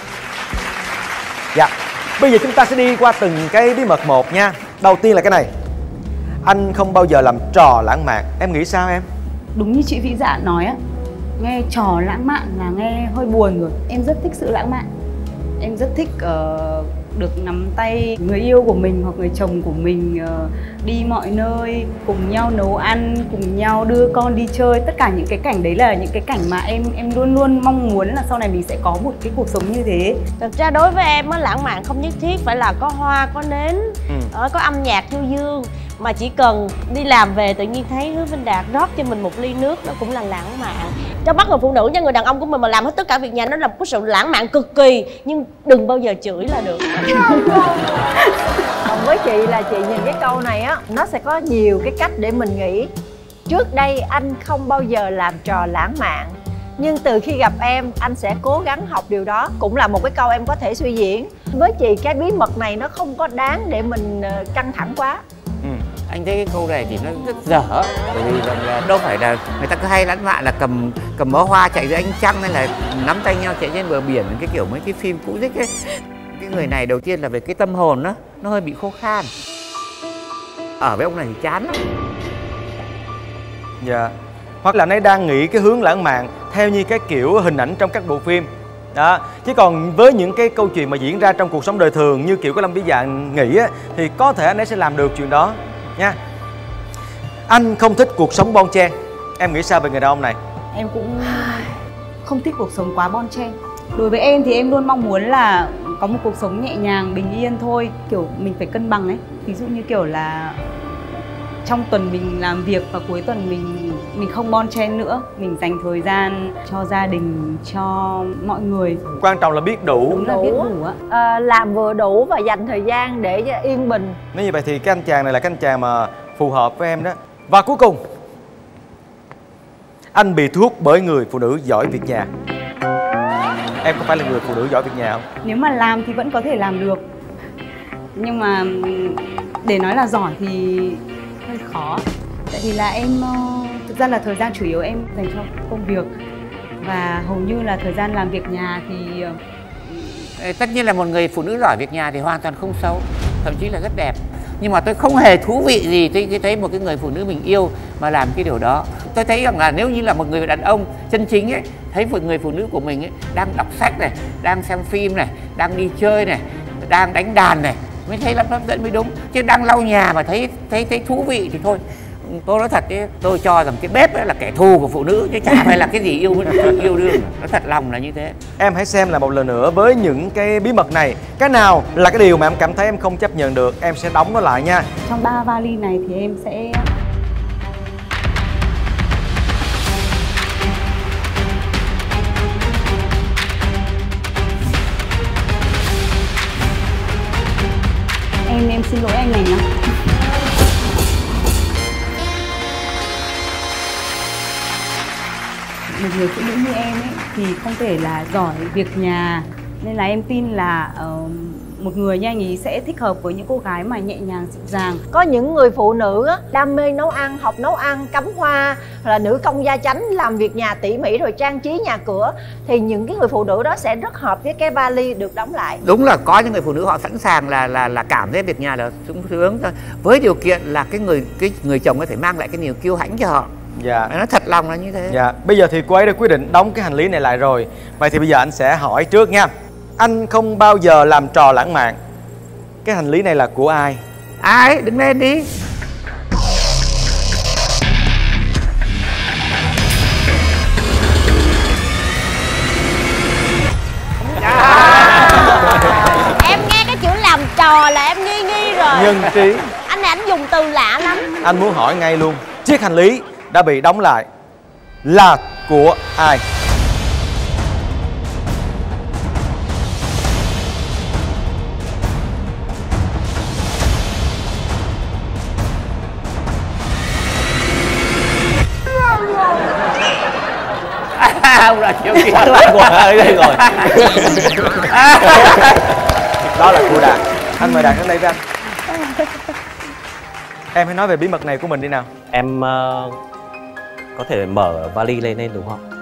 Dạ, bây giờ chúng ta sẽ đi qua từng cái bí mật một nha. Đầu tiên là cái này. Anh không bao giờ làm trò lãng mạn. Em nghĩ sao em? Đúng như chị Vĩ Dạ nói á, nghe trò lãng mạn là nghe hơi buồn rồi. Em rất thích sự lãng mạn. Em rất thích uh, được nắm tay người yêu của mình hoặc người chồng của mình uh, đi mọi nơi, cùng nhau nấu ăn, cùng nhau đưa con đi chơi. Tất cả những cái cảnh đấy là những cái cảnh mà em em luôn luôn mong muốn là sau này mình sẽ có một cái cuộc sống như thế. Thực ra đối với em á, lãng mạn không nhất thiết phải là có hoa, có nến, ừ. có âm nhạc du dương. Mà chỉ cần đi làm về tự nhiên thấy Hứa Vinh Đạt rót cho mình một ly nước, đó cũng là lãng mạn. Trong mắt người phụ nữ nha, người đàn ông của mình mà làm hết tất cả việc nhà, nó là một cái sự lãng mạn cực kỳ. Nhưng đừng bao giờ chửi là được. Còn với chị là chị nhìn cái câu này á, nó sẽ có nhiều cái cách để mình nghĩ. Trước đây anh không bao giờ làm trò lãng mạn, nhưng từ khi gặp em anh sẽ cố gắng học điều đó. Cũng là một cái câu em có thể suy diễn. Với chị cái bí mật này nó không có đáng để mình căng thẳng quá. Ừ. Anh thấy cái câu này thì nó rất dở, bởi vì là đâu phải là người ta cứ hay lãng mạn là cầm cầm bó hoa chạy dưới ánh trăng hay là nắm tay nhau chạy trên bờ biển, cái kiểu mấy cái phim cũ rích ấy. Cái người này đầu tiên là về cái tâm hồn đó, nó hơi bị khô khan. Ở với ông này thì chán lắm. Dạ. Hoặc là anh ấy đang nghĩ cái hướng lãng mạn theo như cái kiểu hình ảnh trong các bộ phim. Đó. Chứ còn với những cái câu chuyện mà diễn ra trong cuộc sống đời thường như kiểu của Lâm Vĩ Dạ nghĩ á, thì có thể anh ấy sẽ làm được chuyện đó nha. Anh không thích cuộc sống bon chen. Em nghĩ sao về người đàn ông này? Em cũng không thích cuộc sống quá bon chen. Đối với em thì em luôn mong muốn là có một cuộc sống nhẹ nhàng, bình yên thôi. Kiểu mình phải cân bằng ấy. Ví dụ như kiểu là trong tuần mình làm việc và cuối tuần mình mình không bon chen nữa, mình dành thời gian cho gia đình, cho mọi người. Quan trọng là biết đủ. Đúng là biết đủ á. À, làm vừa đủ và dành thời gian để yên bình. Nếu như vậy thì cái anh chàng này là cái anh chàng mà phù hợp với em đó. Và cuối cùng, anh bị thu hút bởi người phụ nữ giỏi việc nhà. Em có phải là người phụ nữ giỏi việc nhà không? Nếu mà làm thì vẫn có thể làm được, nhưng mà để nói là giỏi thì hơi khó. Tại vì là em thực ra là thời gian chủ yếu em dành cho công việc, và hầu như là thời gian làm việc nhà thì tất nhiên là một người phụ nữ giỏi việc nhà thì hoàn toàn không xấu, thậm chí là rất đẹp. Nhưng mà tôi không hề thú vị gì tôi thấy một cái người phụ nữ mình yêu mà làm cái điều đó. Tôi thấy rằng là nếu như là một người đàn ông chân chính ấy, thấy một người phụ nữ của mình ấy đang đọc sách này, đang xem phim này, đang đi chơi này, đang đánh đàn này, mới thấy lắm hấp dẫn mới đúng. Chứ đang lau nhà mà thấy thấy thấy thú vị thì thôi. Tôi nói thật ấy, tôi cho rằng cái bếp ấy là kẻ thù của phụ nữ chứ chả phải là cái gì yêu yêu đương. Nó thật lòng là như thế. Em hãy xem lại một lần nữa với những cái bí mật này. Cái nào là cái điều mà em cảm thấy em không chấp nhận được, em sẽ đóng nó lại nha. Trong ba vali này thì em sẽ Em em xin lỗi anh này nhá. Một người phụ nữ như em ấy thì không thể là giỏi việc nhà, nên là em tin là uh, một người như anh ấy sẽ thích hợp với những cô gái mà nhẹ nhàng dịu dàng. Có những người phụ nữ á, đam mê nấu ăn, học nấu ăn, cắm hoa, là nữ công gia chánh, làm việc nhà tỉ mỉ rồi trang trí nhà cửa, thì những cái người phụ nữ đó sẽ rất hợp với cái vali được đóng lại. Đúng là có những người phụ nữ họ sẵn sàng là là là cảm thấy việc nhà là sung sướng thôi, với điều kiện là cái người cái người chồng có thể mang lại cái niềm kiêu hãnh cho họ. Dạ. Nó thật lòng là như thế. Dạ. Bây giờ thì cô ấy đã quyết định đóng cái hành lý này lại rồi. Vậy thì bây giờ anh sẽ hỏi trước nha. Anh không bao giờ làm trò lãng mạn. Cái hành lý này là của ai? Ai? Đứng lên đi. Em nghe cái chữ làm trò là em nghi nghi rồi. Nhân trí. Anh này anh dùng từ lạ lắm. Anh muốn hỏi ngay luôn, chiếc hành lý đã bị đóng lại là của ai? Ông là kiểu kia. Ở đây rồi. Đó là của Đạt. Anh mời Đạt đến đây với anh. Em hãy nói về bí mật này của mình đi nào. Em uh, có thể mở vali lên lên đúng không?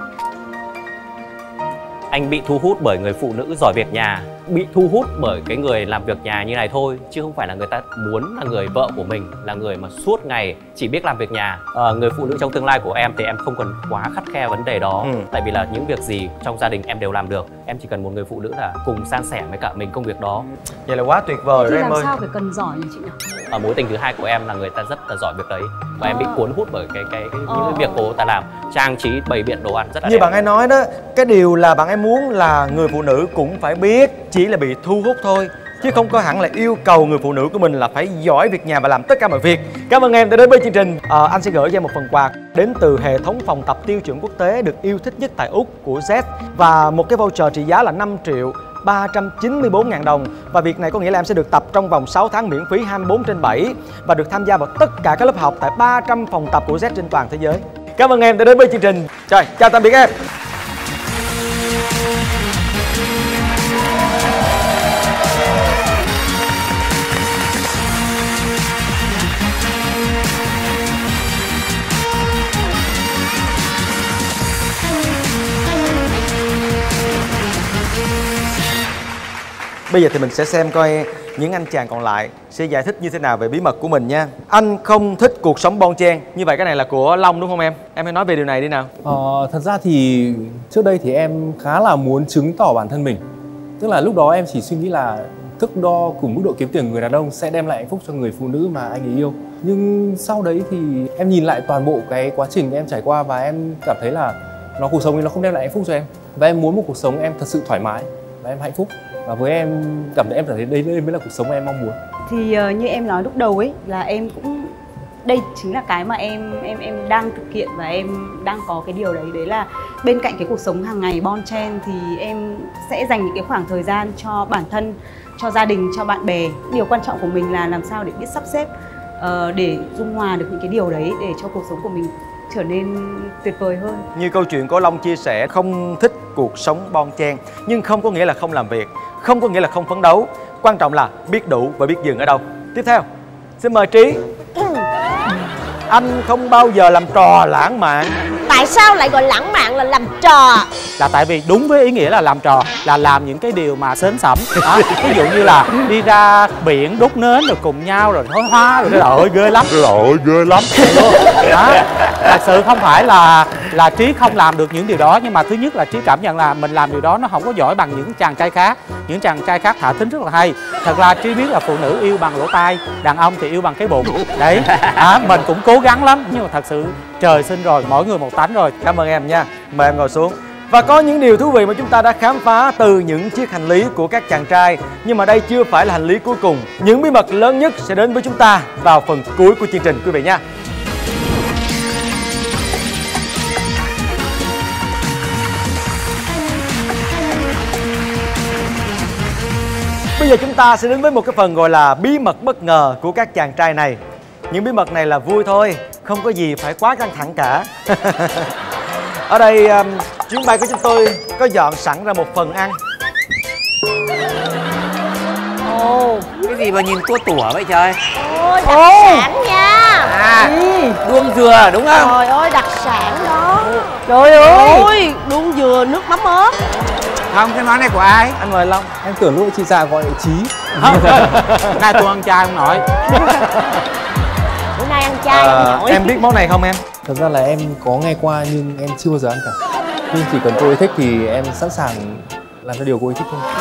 Anh bị thu hút bởi người phụ nữ giỏi việc nhà, bị thu hút bởi cái người làm việc nhà như này thôi, chứ không phải là người ta muốn là người vợ của mình là người mà suốt ngày chỉ biết làm việc nhà. À, người phụ nữ trong tương lai của em thì em không cần quá khắt khe vấn đề đó, ừ. tại vì là những việc gì trong gia đình em đều làm được. Em chỉ cần một người phụ nữ là cùng san sẻ với cả mình công việc đó. Vậy là quá tuyệt vời rồi em ơi. Làm sao phải cần giỏi nhỉ chị nhỉ? Ở mối tình thứ hai của em là người ta rất là giỏi việc đấy, và à. em bị cuốn hút bởi cái cái, cái những cái việc cô ta làm, trang trí bày biện đồ ăn rất là như đẹp. bạn ấy nói đó, cái điều là bạn ấy muốn là người phụ nữ cũng phải biết, chỉ là bị thu hút thôi, chứ không có hẳn là yêu cầu người phụ nữ của mình là phải giỏi việc nhà và làm tất cả mọi việc. Cảm ơn em đã đến với chương trình. à, Anh sẽ gửi cho em một phần quà đến từ hệ thống phòng tập tiêu chuẩn quốc tế được yêu thích nhất tại Úc của Z, và một cái voucher trị giá là năm triệu ba trăm chín mươi bốn ngàn đồng. Và việc này có nghĩa là em sẽ được tập trong vòng sáu tháng miễn phí hai mươi bốn trên bảy và được tham gia vào tất cả các lớp học tại ba trăm phòng tập của Z trên toàn thế giới. Cảm ơn em đã đến với chương trình. Rồi, chào tạm biệt em. Bây giờ thì mình sẽ xem coi những anh chàng còn lại sẽ giải thích như thế nào về bí mật của mình nha. Anh không thích cuộc sống bon chen. Như vậy cái này là của Long đúng không em? Em hãy nói về điều này đi nào. Ờ, thật ra thì trước đây thì em khá là muốn chứng tỏ bản thân mình. Tức là lúc đó em chỉ suy nghĩ là thước đo cùng mức độ kiếm tiền của người đàn ông sẽ đem lại hạnh phúc cho người phụ nữ mà anh ấy yêu. Nhưng sau đấy thì em nhìn lại toàn bộ cái quá trình em trải qua và em cảm thấy là nó cuộc sống ấy nó không đem lại hạnh phúc cho em. Và em muốn một cuộc sống em thật sự thoải mái và em hạnh phúc. Và với em cảm thấy em cảm thấy đây đây mới là cuộc sống mà em mong muốn. Thì uh, như em nói lúc đầu ấy là em cũng đây chính là cái mà em em em đang thực hiện và em đang có cái điều đấy, đấy là bên cạnh cái cuộc sống hàng ngày bon chen thì em sẽ dành những cái khoảng thời gian cho bản thân, cho gia đình, cho bạn bè. Điều quan trọng của mình là làm sao để biết sắp xếp uh, để dung hòa được những cái điều đấy để cho cuộc sống của mình trở nên tuyệt vời hơn. Như câu chuyện của Long chia sẻ, không thích cuộc sống bon chen, nhưng không có nghĩa là không làm việc, không có nghĩa là không phấn đấu. Quan trọng là biết đủ và biết dừng ở đâu. Tiếp theo, xin mời Trí. Anh không bao giờ làm trò lãng mạn. Tại sao lại gọi lãng mạn là làm trò? Là tại vì đúng với ý nghĩa là làm trò là làm những cái điều mà sến sẩm đó. Ví dụ như là đi ra biển đốt nến rồi cùng nhau rồi thối hoa rồi, trời ơi ghê lắm, trời ơi ghê lắm đó. Thật sự không phải là là Trí không làm được những điều đó, nhưng mà thứ nhất là Trí cảm nhận là mình làm điều đó nó không có giỏi bằng những chàng trai khác. Những chàng trai khác thả thính rất là hay. Thật ra Trí biết là phụ nữ yêu bằng lỗ tai, đàn ông thì yêu bằng cái bụng đấy. À, mình cũng cố gắng lắm, nhưng mà thật sự trời sinh rồi, mỗi người một tánh rồi. Cảm ơn em nha. Mời em ngồi xuống. Và có những điều thú vị mà chúng ta đã khám phá từ những chiếc hành lý của các chàng trai. Nhưng mà đây chưa phải là hành lý cuối cùng. Những bí mật lớn nhất sẽ đến với chúng ta vào phần cuối của chương trình quý vị nha. Bây giờ chúng ta sẽ đến với một cái phần gọi là bí mật bất ngờ của các chàng trai này. Những bí mật này là vui thôi, không có gì phải quá căng thẳng cả. Ở đây um, chuyến bay của chúng tôi có dọn sẵn ra một phần ăn. Ồ, cái gì mà nhìn tua tủa vậy trời? Ôi, đặc Ồ. sản nha. À, ừ. Đuông dừa đúng không? Trời ơi, đặc sản đó. Trời ơi, Ôi, đuông dừa nước mắm ớt. Không, cái món này của ai? Anh mời Long. Em tưởng lúc chị già gọi Trí. Hôm nay tôi ăn chay không nội. Bữa nay ăn chay à, không nội. Em biết món này không em? Thật ra là em có nghe qua nhưng em chưa bao giờ ăn cả. Nhưng chỉ cần cô ấy thích thì em sẵn sàng làm cho điều cô ấy thích thôi.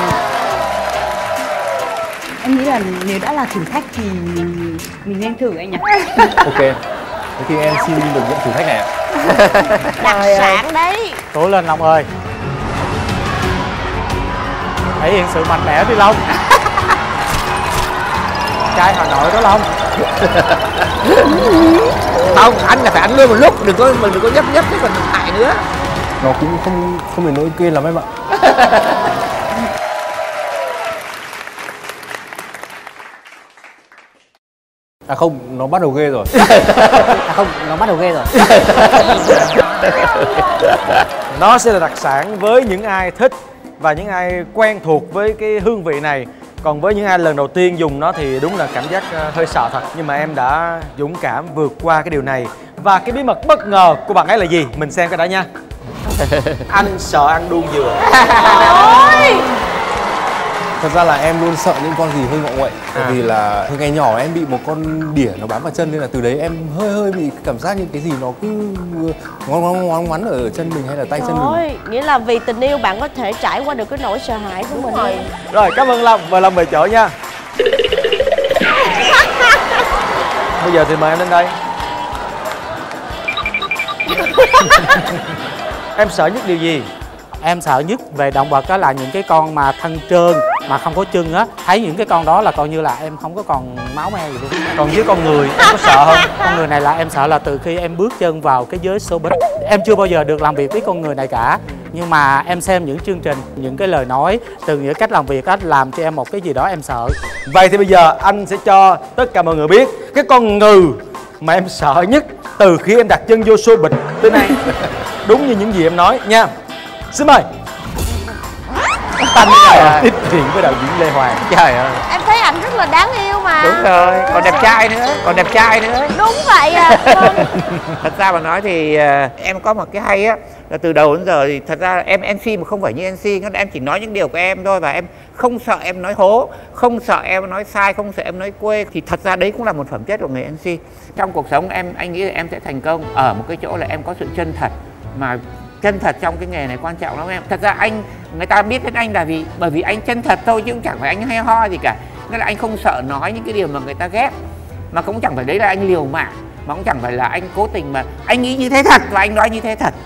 Em nghĩ là nếu đã là thử thách thì mình nên thử anh nhỉ? Ok, thế thì em xin được nhận thử thách này ạ. Đặc sản đấy. Cố lên Long ơi. Thể hiện sự mạnh mẽ đi Long. Trai Hà Nội đó Long. Không, anh là phải ăn luôn một lúc, đừng có mình đừng có nhấp nhấp cái phần hại nữa. Nó cũng không không đến nỗi ghê lắm em ạ. À không, nó bắt đầu ghê rồi. À không, nó bắt đầu ghê rồi. Nó sẽ là đặc sản với những ai thích và những ai quen thuộc với cái hương vị này. Còn với những ai lần đầu tiên dùng nó thì đúng là cảm giác hơi sợ thật. Nhưng mà em đã dũng cảm vượt qua cái điều này. Và cái bí mật bất ngờ của bạn ấy là gì? Mình xem cái đã nha. Anh sợ ăn đuông dừa. Thật ra là em luôn sợ những con gì hơi ngọ nguậy. Tại à. vì là từ ngày nhỏ em bị một con đỉa nó bám vào chân, nên là từ đấy em hơi hơi bị cảm giác như cái gì nó cứ ngoan ngoan ngoan ngoắn ở chân mình hay là tay chân mình. Nghĩa là vì tình yêu bạn có thể trải qua được cái nỗi sợ hãi của mình. Rồi. Rồi, cảm ơn Long. Mời Long về chỗ nha. Bây giờ thì mời em lên đây. Em sợ nhất điều gì? Em sợ nhất về động vật đó là những cái con mà thân trơn mà không có chân á. Thấy những cái con đó là coi như là em không có còn máu me gì luôn. Còn với con người em có sợ không? Con người này là em sợ là từ khi em bước chân vào cái giới showbiz. Em chưa bao giờ được làm việc với con người này cả. Nhưng mà em xem những chương trình, những cái lời nói, từ những cách làm việc á, làm cho em một cái gì đó em sợ. Vậy thì bây giờ anh sẽ cho tất cả mọi người biết cái con ngừ mà em sợ nhất từ khi em đặt chân vô showbiz tới nay. Đúng như những gì em nói nha. Xin mời. Anh là tiếp chuyện với đạo diễn Lê Hoàng. Trời ơi, em thấy ảnh rất là đáng yêu mà. đúng rồi, còn đẹp trai nữa, còn đẹp trai nữa. Đúng vậy à. Thật ra mà nói thì uh, em có một cái hay á, là từ đầu đến giờ thì thật ra em em xê mà không phải như em xê, em chỉ nói những điều của em thôi, và em không sợ em nói hố, không sợ em nói sai, không sợ em nói quê. Thì thật ra đấy cũng là một phẩm chất của người em xê. Trong cuộc sống em anh nghĩ là em sẽ thành công ở một cái chỗ là em có sự chân thật, mà chân thật trong cái nghề này quan trọng lắm em. Thật ra anh, người ta biết đến anh là vì bởi vì anh chân thật thôi, chứ cũng chẳng phải anh hay ho gì cả. Nghĩa là anh không sợ nói những cái điều mà người ta ghét, mà cũng chẳng phải đấy là anh liều mạng, mà cũng chẳng phải là anh cố tình, mà anh nghĩ như thế thật và anh nói như thế thật.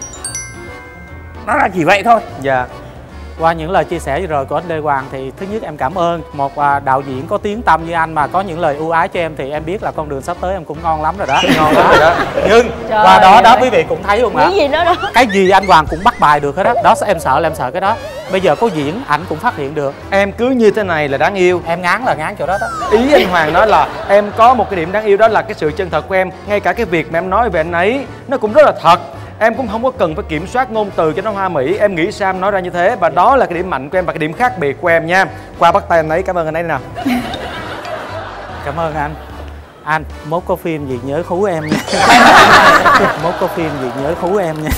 Nó là chỉ vậy thôi. Dạ. Qua những lời chia sẻ vừa rồi của anh Lê Hoàng thì thứ nhất em cảm ơn một đạo diễn có tiếng tăm như anh mà có những lời ưu ái cho em, thì em biết là con đường sắp tới em cũng ngon lắm rồi đó. Ngon lắm rồi đó. Nhưng trời qua đó đó quý vị cũng thấy luôn hả? Cái gì đó đó. Cái gì anh Hoàng cũng bắt bài được hết đó. Đó em sợ là em sợ cái đó. Bây giờ có diễn ảnh cũng phát hiện được. Em cứ như thế này là đáng yêu. Em ngán là ngán chỗ đó đó. Ý anh Hoàng nói là em có một cái điểm đáng yêu, đó là cái sự chân thật của em. Ngay cả cái việc mà em nói về anh ấy nó cũng rất là thật. Em cũng không có cần phải kiểm soát ngôn từ cho nó hoa mỹ. Em nghĩ sao em nói ra như thế. Và đó là cái điểm mạnh của em và cái điểm khác biệt của em nha. Qua bắt tay anh ấy, cảm ơn anh ấy nào. Cảm ơn anh. Anh, mốt có phim gì nhớ khú em nha. Mốt có phim gì nhớ khú em nha.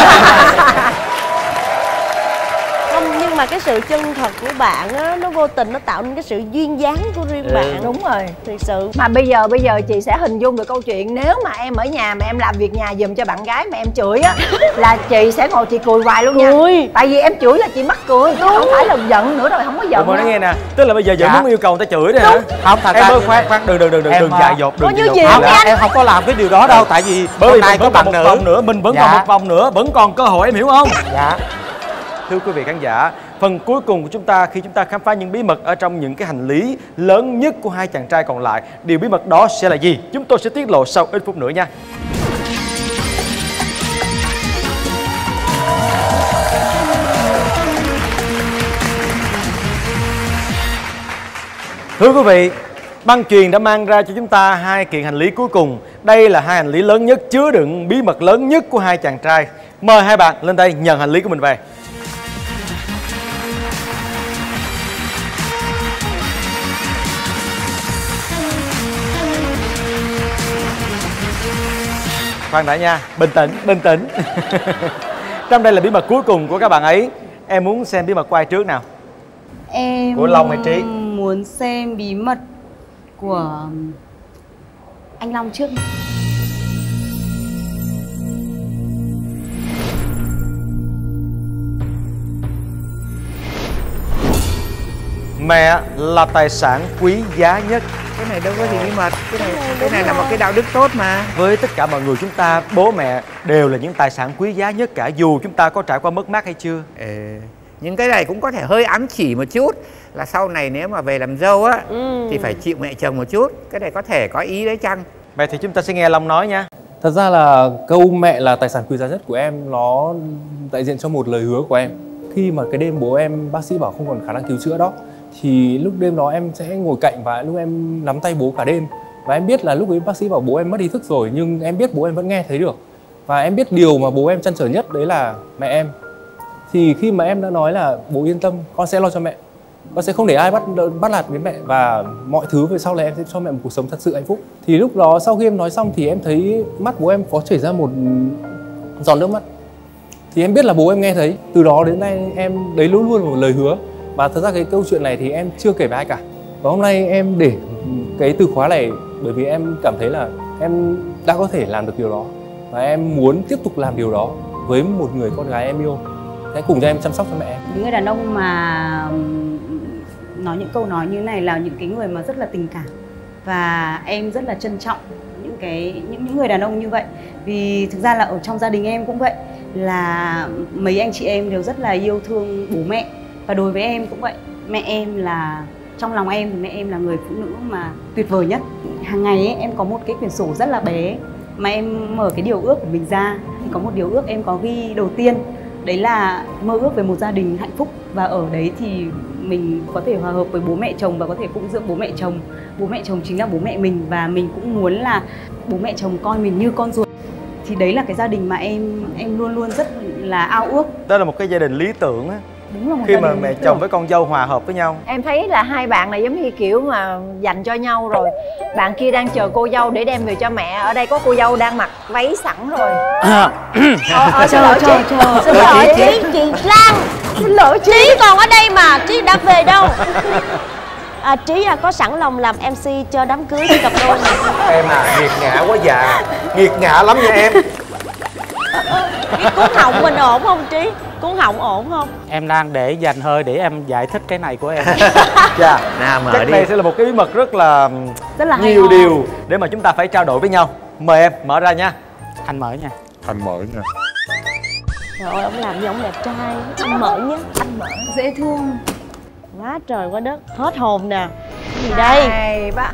Không, nhưng mà cái sự chân thật của bạn á, nó vô tình nó tạo nên cái sự duyên dáng của riêng ừ. bạn. Đúng rồi. Thật sự. Mà bây giờ bây giờ chị sẽ hình dung được câu chuyện, nếu mà em ở nhà mà em làm việc nhà giùm cho bạn gái mà em chửi á là chị sẽ ngồi chị cười hoài luôn nha. Cười. Tại vì em chửi là chị mắc cười, chứ không phải là giận nữa rồi, không có giận. Ủa, nói nghe nè, tức là bây giờ vẫn dạ. muốn yêu cầu người ta chửi đấy hả? Không, thật em ơi khoan khoan, đừng đừng đừng đừng đừng dại dột, đừng dại dột. Không, em không có làm cái điều đó đâu, tại vì bởi vì nay có còn bạn một nữ vòng nữa, mình vẫn dạ. còn một vòng nữa, vẫn còn cơ hội, em hiểu không? Dạ. Thưa quý vị khán giả, phần cuối cùng của chúng ta khi chúng ta khám phá những bí mật ở trong những cái hành lý lớn nhất của hai chàng trai còn lại, điều bí mật đó sẽ là gì? Chúng tôi sẽ tiết lộ sau ít phút nữa nha. Thưa quý vị, băng chuyền đã mang ra cho chúng ta hai kiện hành lý cuối cùng. Đây là hai hành lý lớn nhất, chứa đựng bí mật lớn nhất của hai chàng trai. Mời hai bạn lên đây nhận hành lý của mình về. Khoan đã nha, bình tĩnh, bình tĩnh. Trong đây là bí mật cuối cùng của các bạn ấy. Em muốn xem bí mật của ai trước nào? Em của Long hay Trí? Muốn xem bí mật của anh Long trước. Mẹ là tài sản quý giá nhất. Cái này đâu có gì bí mật, cái này cái này là một cái đạo đức tốt mà. Với tất cả mọi người chúng ta, bố mẹ đều là những tài sản quý giá nhất cả, dù chúng ta có trải qua mất mát hay chưa. Ừ. Nhưng cái này cũng có thể hơi ám chỉ một chút, là sau này nếu mà về làm dâu á ừ. thì phải chịu mẹ chồng một chút. Cái này có thể có ý đấy chăng? Vậy thì chúng ta sẽ nghe Long nói nha. Thật ra là câu mẹ là tài sản quý giá nhất của em nó đại diện cho một lời hứa của em. Khi mà cái đêm bố em bác sĩ bảo không còn khả năng cứu chữa đó, thì lúc đêm đó em sẽ ngồi cạnh và lúc em nắm tay bố cả đêm. Và em biết là lúc ấy bác sĩ bảo bố em mất ý thức rồi, nhưng em biết bố em vẫn nghe thấy được. Và em biết điều mà bố em trăn trở nhất đấy là mẹ em. Thì khi mà em đã nói là bố yên tâm, con sẽ lo cho mẹ, con sẽ không để ai bắt bắt nạt với mẹ, và mọi thứ về sau này em sẽ cho mẹ một cuộc sống thật sự hạnh phúc. Thì lúc đó sau khi em nói xong thì em thấy mắt bố em có chảy ra một giọt nước mắt. Thì em biết là bố em nghe thấy. Từ đó đến nay em đấy luôn luôn một lời hứa. Và thật ra cái câu chuyện này thì em chưa kể với ai cả. Và hôm nay em để cái từ khóa này bởi vì em cảm thấy là em đã có thể làm được điều đó. Và em muốn tiếp tục làm điều đó với một người con gái em yêu. Hãy cùng cho em chăm sóc cho mẹ em. Những người đàn ông mà nói những câu nói như thế này là những cái người mà rất là tình cảm. Và em rất là trân trọng những cái những những người đàn ông như vậy. Vì thực ra là ở trong gia đình em cũng vậy, là mấy anh chị em đều rất là yêu thương bố mẹ. Và đối với em cũng vậy, mẹ em là, trong lòng em thì mẹ em là người phụ nữ mà tuyệt vời nhất. Hàng ngày ấy, em có một cái quyển sổ rất là bé mà em mở cái điều ước của mình ra, thì có một điều ước em có ghi đầu tiên, đấy là mơ ước về một gia đình hạnh phúc. Và ở đấy thì mình có thể hòa hợp với bố mẹ chồng và có thể phụng dưỡng bố mẹ chồng. Bố mẹ chồng chính là bố mẹ mình, và mình cũng muốn là bố mẹ chồng coi mình như con ruột. Thì đấy là cái gia đình mà em em luôn luôn rất là ao ước. Đó là một cái gia đình lý tưởng á. Đúng là một khi gia mà đình mẹ chồng với con dâu hòa hợp với nhau. Em thấy là hai bạn này giống như kiểu mà dành cho nhau rồi. Bạn kia đang chờ cô dâu để đem về cho mẹ, ở đây có cô dâu đang mặc váy sẵn rồi. ờ, ờ, xin lỗi chị, xin lỗi chị, chị Lan, xin lỗi Trí còn ở đây mà, Trí đã về đâu. À, Trí à, có sẵn lòng làm em xê cho đám cưới của cặp đôi này. Em à, nghiệt ngã quá già, nghiệt ngã lắm nha em. Cái cuốn họng mình ổn không Trí? Cuốn họng ổn không? Em đang để dành hơi để em giải thích cái này của em. Dạ, nào mở chắc đi. đây sẽ là một cái bí mật rất là, rất là nhiều hay điều để mà chúng ta phải trao đổi với nhau. Mời em mở ra nha. Anh mở nha. Anh mở nha. Trời ơi, ông làm gì ông đẹp trai. Anh mở nhé. Anh mở dễ thương. Quá trời quá đất, hết hồn nè. Cái gì đây? Hai, ba.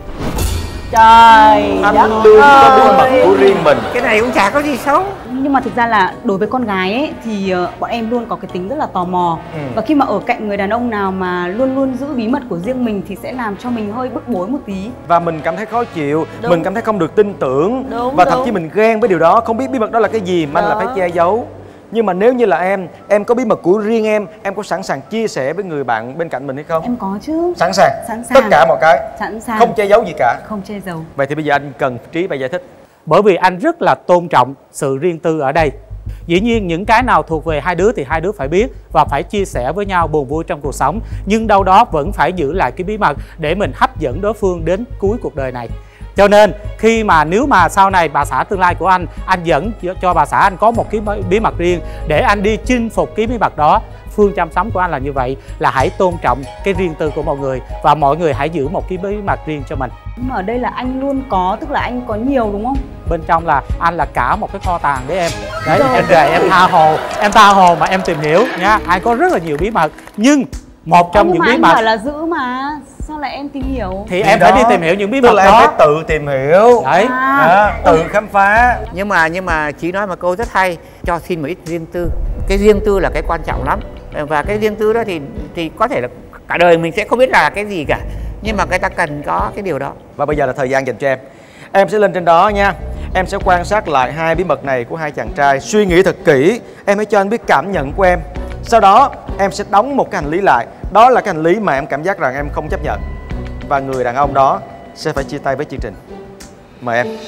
Trời anh đất luôn có bí ơi. mật của riêng mình. Cái này cũng chả có gì xấu. Nhưng mà thực ra là đối với con gái ấy, thì uh, bọn em luôn có cái tính rất là tò mò. ừ. Và khi mà ở cạnh người đàn ông nào mà luôn luôn giữ bí mật của riêng mình thì sẽ làm cho mình hơi bức bối một tí. Và mình cảm thấy khó chịu, Đúng. mình cảm thấy không được tin tưởng. Đúng, và đúng. thậm chí mình ghen với điều đó, không biết bí mật đó là cái gì mà anh là Đó. phải che giấu. Nhưng mà nếu như là em, em có bí mật của riêng em, em có sẵn sàng chia sẻ với người bạn bên cạnh mình hay không? Em có chứ. Sẵn sàng. Sẵn sàng. Tất cả mọi cái. Sẵn sàng. Không che giấu gì cả. Không che giấu. Vậy thì bây giờ anh cần Trí phải giải thích. Bởi vì anh rất là tôn trọng sự riêng tư ở đây. Dĩ nhiên những cái nào thuộc về hai đứa thì hai đứa phải biết và phải chia sẻ với nhau buồn vui trong cuộc sống. Nhưng đâu đó vẫn phải giữ lại cái bí mật để mình hấp dẫn đối phương đến cuối cuộc đời này. Cho nên khi mà nếu mà sau này bà xã tương lai của anh, anh dẫn cho bà xã anh có một cái bí mật riêng để anh đi chinh phục cái bí mật đó. Phương chăm sống của anh là như vậy, là hãy tôn trọng cái riêng tư của mọi người và mọi người hãy giữ một cái bí mật riêng cho mình. Nhưng mà ở đây là anh luôn có, tức là anh có nhiều đúng không? Bên trong là anh là cả một cái kho tàng đấy em. Đấy, em về em tha hồ, em tha hồ mà em tìm hiểu nha. Anh có rất là nhiều bí mật, nhưng một trong Ơ, những mà bí anh mật bảo là giữ mà, sao lại em tìm hiểu? thì em phải đi tìm hiểu những bí Tức mật là em đó. phải tự tìm hiểu. Đấy. À. Đó, tự khám phá. Nhưng mà nhưng mà chị nói một câu rất hay, cho xin một ít riêng tư. Cái riêng tư là cái quan trọng lắm. Và cái riêng tư đó thì thì có thể là cả đời mình sẽ không biết là cái gì cả. Nhưng mà người ta cần có cái điều đó. Và bây giờ là thời gian dành cho em. Em sẽ lên trên đó nha. Em sẽ quan sát lại hai bí mật này của hai chàng trai. Suy nghĩ thật kỹ. Em hãy cho anh biết cảm nhận của em. Sau đó em sẽ đóng một cái hành lý lại. Đó là cái hành lý mà em cảm giác rằng em không chấp nhận. Và người đàn ông đó sẽ phải chia tay với chương trình. Mời em.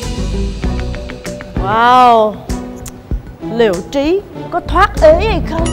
Wow, liệu Trí có thoát ế hay không?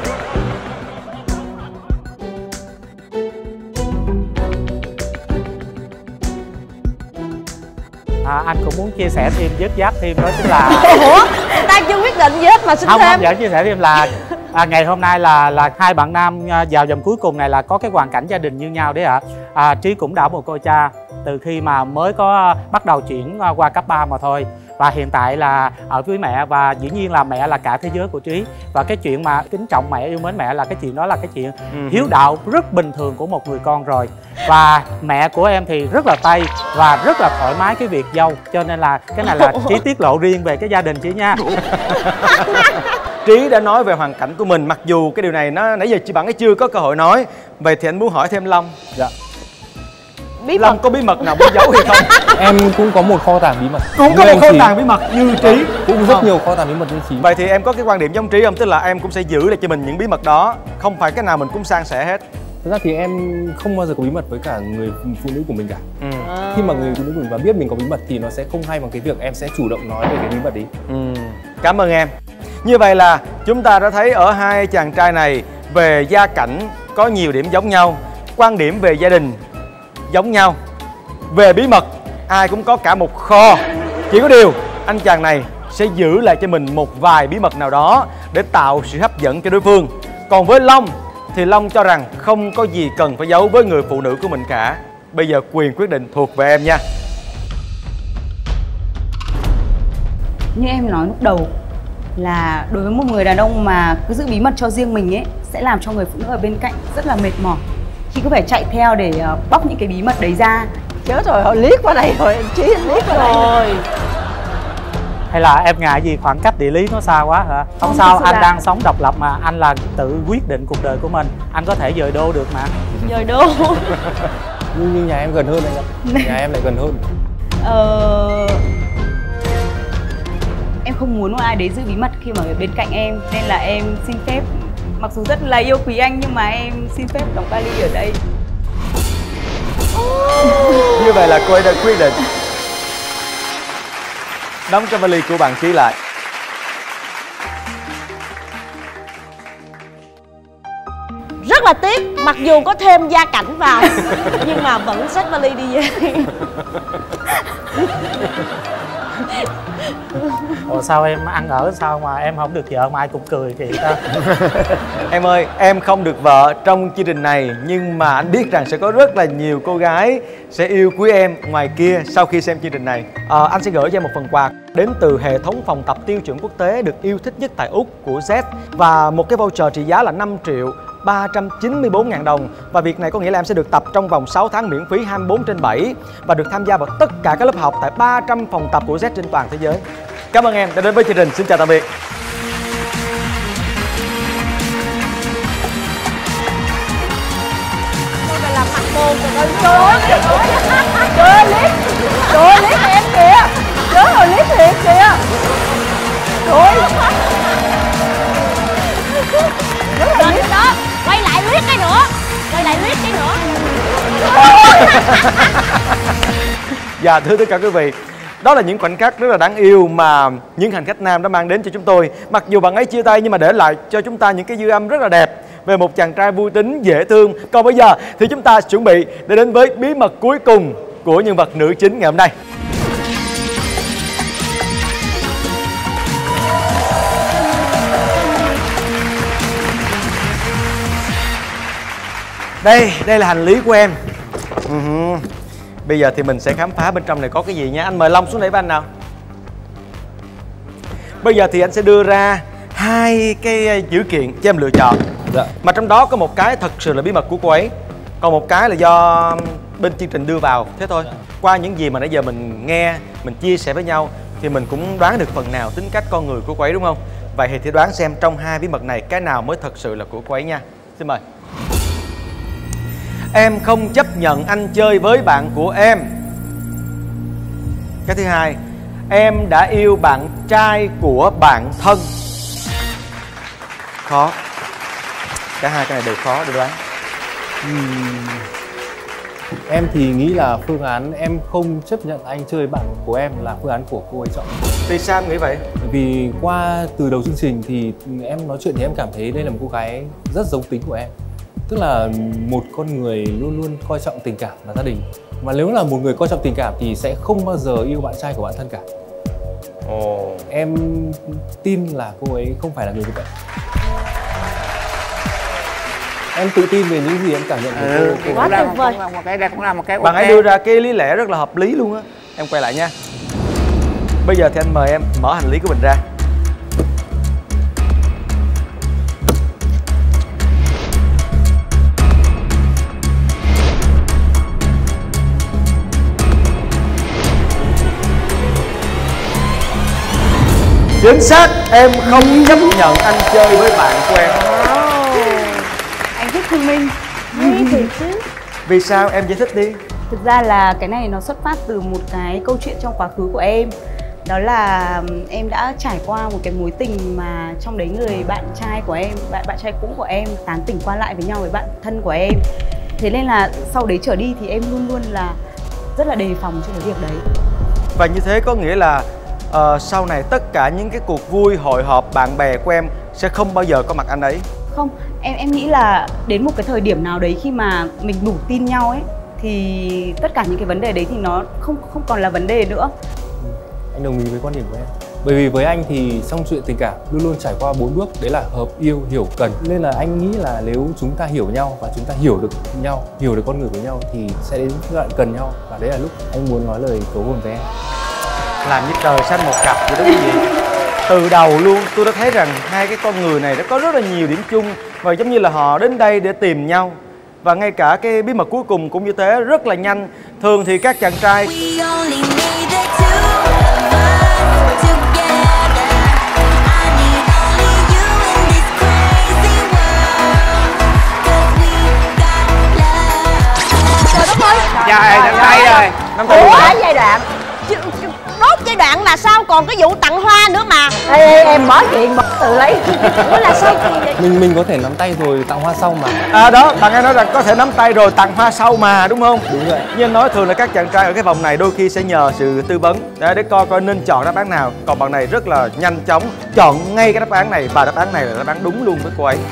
À, anh cũng muốn chia sẻ thêm, dứt dắt thêm đó chính là Ủa, ta chưa quyết định gì hết mà xin không, thêm. không, vẫn chia sẻ thêm là À, ngày hôm nay là là hai bạn nam vào vòng cuối cùng này là có cái hoàn cảnh gia đình như nhau đấy ạ. À. À, Trí cũng đã một cô cha từ khi mà mới có bắt đầu chuyển qua cấp ba mà thôi. Và hiện tại là ở với mẹ và dĩ nhiên là mẹ là cả thế giới của Trí. Và cái chuyện mà kính trọng mẹ, yêu mến mẹ là cái chuyện đó là cái chuyện ừ. hiếu đạo rất bình thường của một người con rồi. Và mẹ của em thì rất là Tây và rất là thoải mái cái việc dâu. Cho nên là cái này là Trí tiết lộ riêng về cái gia đình Trí nha. Trí đã nói về hoàn cảnh của mình, mặc dù cái điều này nó nãy giờ chị bạn ấy chưa có cơ hội nói. Vậy thì anh muốn hỏi thêm Long. Dạ. Bí Long mật. Có bí mật nào muốn giấu hay không? Em cũng có một kho tàng bí mật. Cũng có một kho tàng bí mật như Trí. Cũng rất nhiều kho tàng bí mật như Trí. Vậy thì em có cái quan điểm giống Trí không? Tức là em cũng sẽ giữ lại cho mình những bí mật đó, không phải cái nào mình cũng san sẻ hết. Thực ra thì em không bao giờ có bí mật với cả người phụ nữ của mình cả. Ừ. À. Khi mà người phụ nữ của mình mà biết mình có bí mật thì nó sẽ không hay bằng cái việc em sẽ chủ động nói về cái bí mật đấy. Ừ. Cảm ơn em. Như vậy là chúng ta đã thấy ở hai chàng trai này về gia cảnh có nhiều điểm giống nhau, quan điểm về gia đình giống nhau, về bí mật ai cũng có cả một kho. Chỉ có điều anh chàng này sẽ giữ lại cho mình một vài bí mật nào đó để tạo sự hấp dẫn cho đối phương. Còn với Long thì Long cho rằng không có gì cần phải giấu với người phụ nữ của mình cả. Bây giờ quyền quyết định thuộc về em nha. Như em nói lúc đầu là đối với một người đàn ông mà cứ giữ bí mật cho riêng mình ấy sẽ làm cho người phụ nữ ở bên cạnh rất là mệt mỏi khi cứ phải chạy theo để bóc những cái bí mật đấy ra. Chết rồi, họ liếc qua đây rồi, Trí liếc qua đây rồi. Hay là em ngại gì khoảng cách địa lý nó xa quá hả? Không, không sao, anh là... đang sống độc lập mà, anh là tự quyết định cuộc đời của mình. Anh có thể dời đô được mà. Dời đô. Nhưng, nhưng nhà em gần hơn anh ạ. Nhà em lại gần hơn. Ờ... Em không muốn một ai đấy giữ bí mật khi mà ở bên cạnh em. Nên là em xin phép, mặc dù rất là yêu quý anh nhưng mà em xin phép đóng vali ở đây. Như vậy là cô ấy đã quyết định đóng cái vali của bạn Trí lại. Rất là tiếc, mặc dù có thêm gia cảnh vào nhưng mà vẫn xách vali đi về. Ồ, sao em ăn ở sao mà em không được vợ mà ai cũng cười chị ta. Em ơi, em không được vợ trong chương trình này, nhưng mà anh biết rằng sẽ có rất là nhiều cô gái sẽ yêu quý em ngoài kia sau khi xem chương trình này. à, Anh sẽ gửi cho em một phần quà đến từ hệ thống phòng tập tiêu chuẩn quốc tế được yêu thích nhất tại Úc của Z, và một cái voucher trị giá là năm triệu ba trăm chín mươi bốn ngàn đồng. Và việc này có nghĩa là em sẽ được tập trong vòng sáu tháng miễn phí hai mươi bốn trên bảy và được tham gia vào tất cả các lớp học tại ba trăm phòng tập của Z trên toàn thế giới. Cảm ơn em đã đến với chương trình. Xin chào tạm biệt. Tôi phải làm mặt môn rồi ơi. Trời ơi, trời ơi, liếc. Trời ơi, liếc em kìa. Trời ơi, liếc thiệt kìa. Trời ơi. Rồi đó, quay lại liếc cái nữa. Quay lại liếc cái nữa. Dạ, thưa tất cả quý vị, đó là những khoảnh khắc rất là đáng yêu mà những hành khách nam đã mang đến cho chúng tôi. Mặc dù bạn ấy chia tay nhưng mà để lại cho chúng ta những cái dư âm rất là đẹp về một chàng trai vui tính, dễ thương. Còn bây giờ thì chúng ta chuẩn bị để đến với bí mật cuối cùng của nhân vật nữ chính ngày hôm nay. Đây, đây là hành lý của em. uh-huh. Bây giờ thì mình sẽ khám phá bên trong này có cái gì nha. Anh mời Long xuống đây với anh nào. Bây giờ thì anh sẽ đưa ra hai cái dữ kiện cho em lựa chọn. Dạ. Mà trong đó có một cái thật sự là bí mật của cô ấy, còn một cái là do bên chương trình đưa vào. Thế thôi. Dạ. Qua những gì mà nãy giờ mình nghe, mình chia sẻ với nhau thì mình cũng đoán được phần nào tính cách con người của cô ấy, đúng không? Vậy thì đoán xem trong hai bí mật này cái nào mới thật sự là của cô ấy nha. Xin mời. Em không chấp nhận anh chơi với bạn của em. Cái thứ hai, em đã yêu bạn trai của bạn thân. Khó. Cả hai cái này đều khó để đoán. uhm. Em thì nghĩ là phương án em không chấp nhận anh chơi bạn của em là phương án của cô ấy chọn. Vì sao em nghĩ vậy? Vì qua từ đầu chương trình thì em nói chuyện thì em cảm thấy đây là một cô gái rất giống tính của em. Tức là một con người luôn luôn coi trọng tình cảm và gia đình. Mà nếu là một người coi trọng tình cảm thì sẽ không bao giờ yêu bạn trai của bạn thân cả. Ồ. Em tin là cô ấy không phải là người như vậy. Em tự tin về những gì em cảm nhận được. Ừ, cô. Quá tuyệt vời. Cũng là một cái đây cũng là một cái Bạn hãy đưa ra cái lý lẽ rất là hợp lý luôn á. Em quay lại nha. Bây giờ thì anh mời em mở hành lý của mình ra. Chính xác, em không chấp nhận anh chơi với bạn quen. Anh thích thương Minh. Nghĩ thì chứ. Vì sao, em giải thích đi. Thực ra là cái này nó xuất phát từ một cái câu chuyện trong quá khứ của em. Đó là em đã trải qua một cái mối tình mà trong đấy người bạn trai của em, bạn bạn trai cũ của em tán tỉnh qua lại với nhau với bạn thân của em. Thế nên là sau đấy trở đi thì em luôn luôn là rất là đề phòng cho cái việc đấy. Và như thế có nghĩa là uh, sau này tất cả những cái cuộc vui, hội họp, bạn bè của em sẽ không bao giờ có mặt anh ấy. Không, em em nghĩ là đến một cái thời điểm nào đấy khi mà mình đủ tin nhau ấy thì tất cả những cái vấn đề đấy thì nó không không còn là vấn đề nữa. Anh đồng ý với quan điểm của em. Bởi vì với anh thì trong chuyện tình cảm luôn luôn trải qua bốn bước, đấy là hợp, yêu, hiểu, cần. Nên là anh nghĩ là nếu chúng ta hiểu nhau và chúng ta hiểu được nhau, hiểu được con người của nhau thì sẽ đến giai đoạn cần nhau, và đấy là lúc anh muốn nói lời cầu hôn với em. Làm như trời xanh một cặp vậy đó quý vị. Từ đầu luôn tôi đã thấy rằng hai cái con người này đã có rất là nhiều điểm chung, và giống như là họ đến đây để tìm nhau. Và ngay cả cái bí mật cuối cùng cũng như thế, rất là nhanh. Thường thì các chàng trai Trời, nắm tay rồi. Nắm tay Ủa, rồi. giai đoạn Rốt giai đoạn mà sao còn cái vụ tặng hoa nữa mà. Ê, ê, em mở chuyện bật tự lấy. Ủa là sao kỳ vậy? Mình mình có thể nắm tay rồi tặng hoa sau mà. À đó, bạn ấy nói rằng có thể nắm tay rồi tặng hoa sau mà, đúng không? Đúng rồi. Nhưng anh nói thường là các chàng trai ở cái vòng này đôi khi sẽ nhờ sự tư vấn để, để coi coi nên chọn đáp án nào. Còn bạn này rất là nhanh chóng chọn ngay cái đáp án này, và đáp án này là đáp án đúng luôn với cô ấy.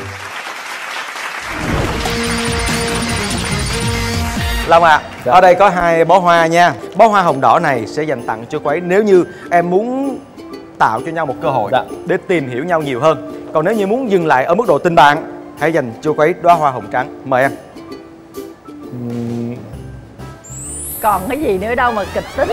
Long ạ, à, dạ. Ở đây có hai bó hoa nha. Bó hoa hồng đỏ này sẽ dành tặng cho cô ấy nếu như em muốn tạo cho nhau một cơ hội, dạ, để tìm hiểu nhau nhiều hơn. Còn nếu như muốn dừng lại ở mức độ tình bạn, hãy dành cho cô ấy đóa hoa hồng trắng. Mời em. Uhm... Còn cái gì nữa đâu mà kịch tính.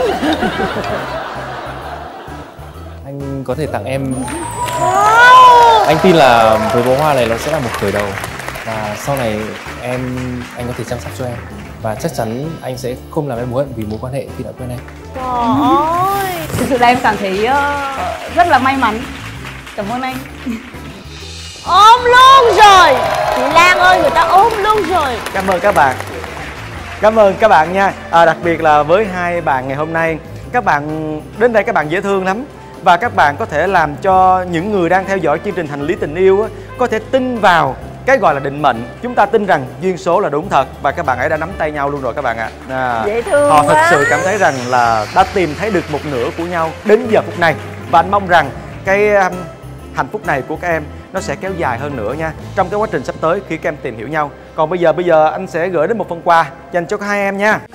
Anh có thể tặng em. Anh tin là với bó hoa này nó sẽ là một khởi đầu, và sau này em anh có thể chăm sóc cho em, và chắc chắn anh sẽ không làm em hối hận vì mối quan hệ khi đã quen em. Trời ơi, thực sự là em cảm thấy uh, rất là may mắn. Cảm ơn anh. Ôm luôn rồi. Chị Lan ơi, người ta ôm luôn rồi. Cảm ơn các bạn. Cảm ơn các bạn nha. À, đặc biệt là với hai bạn ngày hôm nay, các bạn đến đây các bạn dễ thương lắm. Và các bạn có thể làm cho những người đang theo dõi chương trình Hành Lý Tình Yêu á, có thể tin vào cái gọi là định mệnh. Chúng ta tin rằng duyên số là đúng thật, và các bạn ấy đã nắm tay nhau luôn rồi các bạn ạ. À. À, dễ thương họ quá. thật sự cảm thấy rằng là đã tìm thấy được một nửa của nhau đến giờ phút này. Và anh mong rằng cái um, hạnh phúc này của các em nó sẽ kéo dài hơn nữa nha, trong cái quá trình sắp tới khi các em tìm hiểu nhau. Còn bây giờ bây giờ anh sẽ gửi đến một phần quà dành cho hai em nha.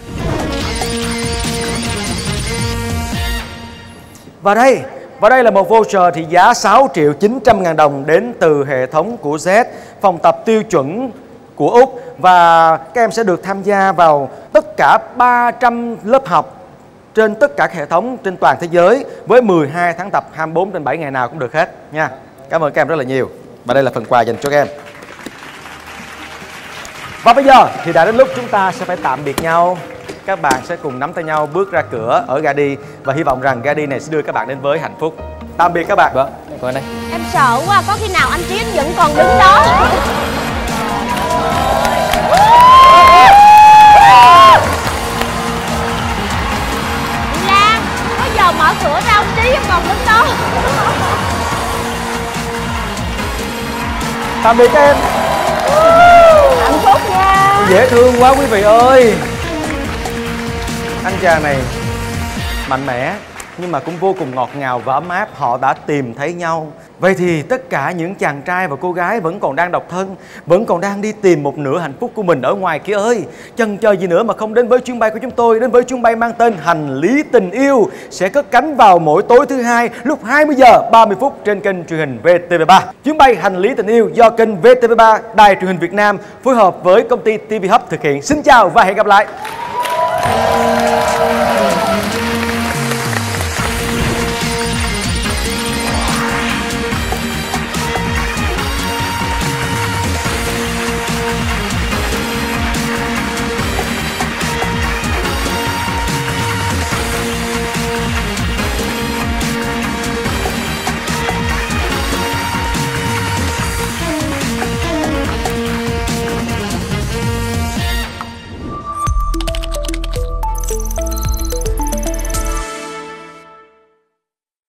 Và đây, và đây là một voucher trị giá sáu triệu chín trăm ngàn đồng đến từ hệ thống của Z, phòng tập tiêu chuẩn của Úc. Và các em sẽ được tham gia vào tất cả ba trăm lớp học trên tất cả các hệ thống trên toàn thế giới, với mười hai tháng tập hai mươi bốn trên bảy ngày nào cũng được hết nha. Cảm ơn các em rất là nhiều. Và đây là phần quà dành cho các em. Và bây giờ thì đã đến lúc chúng ta sẽ phải tạm biệt nhau. Các bạn sẽ cùng nắm tay nhau bước ra cửa ở ga đi, và hy vọng rằng ga đi này sẽ đưa các bạn đến với hạnh phúc. Tạm biệt các bạn. Vâng, coi đây. Em sợ quá, có khi nào anh Chiến vẫn còn đứng đó. Chị Lan, có giờ mở cửa ra ông Trí vẫn còn đứng đó. Tạm biệt các em. Hạnh phúc nha. Dễ thương quá quý vị ơi. Anh chàng này mạnh mẽ, nhưng mà cũng vô cùng ngọt ngào và ấm áp. Họ đã tìm thấy nhau. Vậy thì tất cả những chàng trai và cô gái vẫn còn đang độc thân, vẫn còn đang đi tìm một nửa hạnh phúc của mình ở ngoài kia ơi, chần chờ gì nữa mà không đến với chuyến bay của chúng tôi, đến với chuyến bay mang tên Hành Lý Tình Yêu, sẽ cất cánh vào mỗi tối thứ hai lúc hai mươi giờ ba mươi phút trên kênh truyền hình vê tê vê ba. Chuyến bay Hành Lý Tình Yêu do kênh vê tê vê ba, Đài Truyền hình Việt Nam phối hợp với công ty ti vi Hub thực hiện. Xin chào và hẹn gặp lại.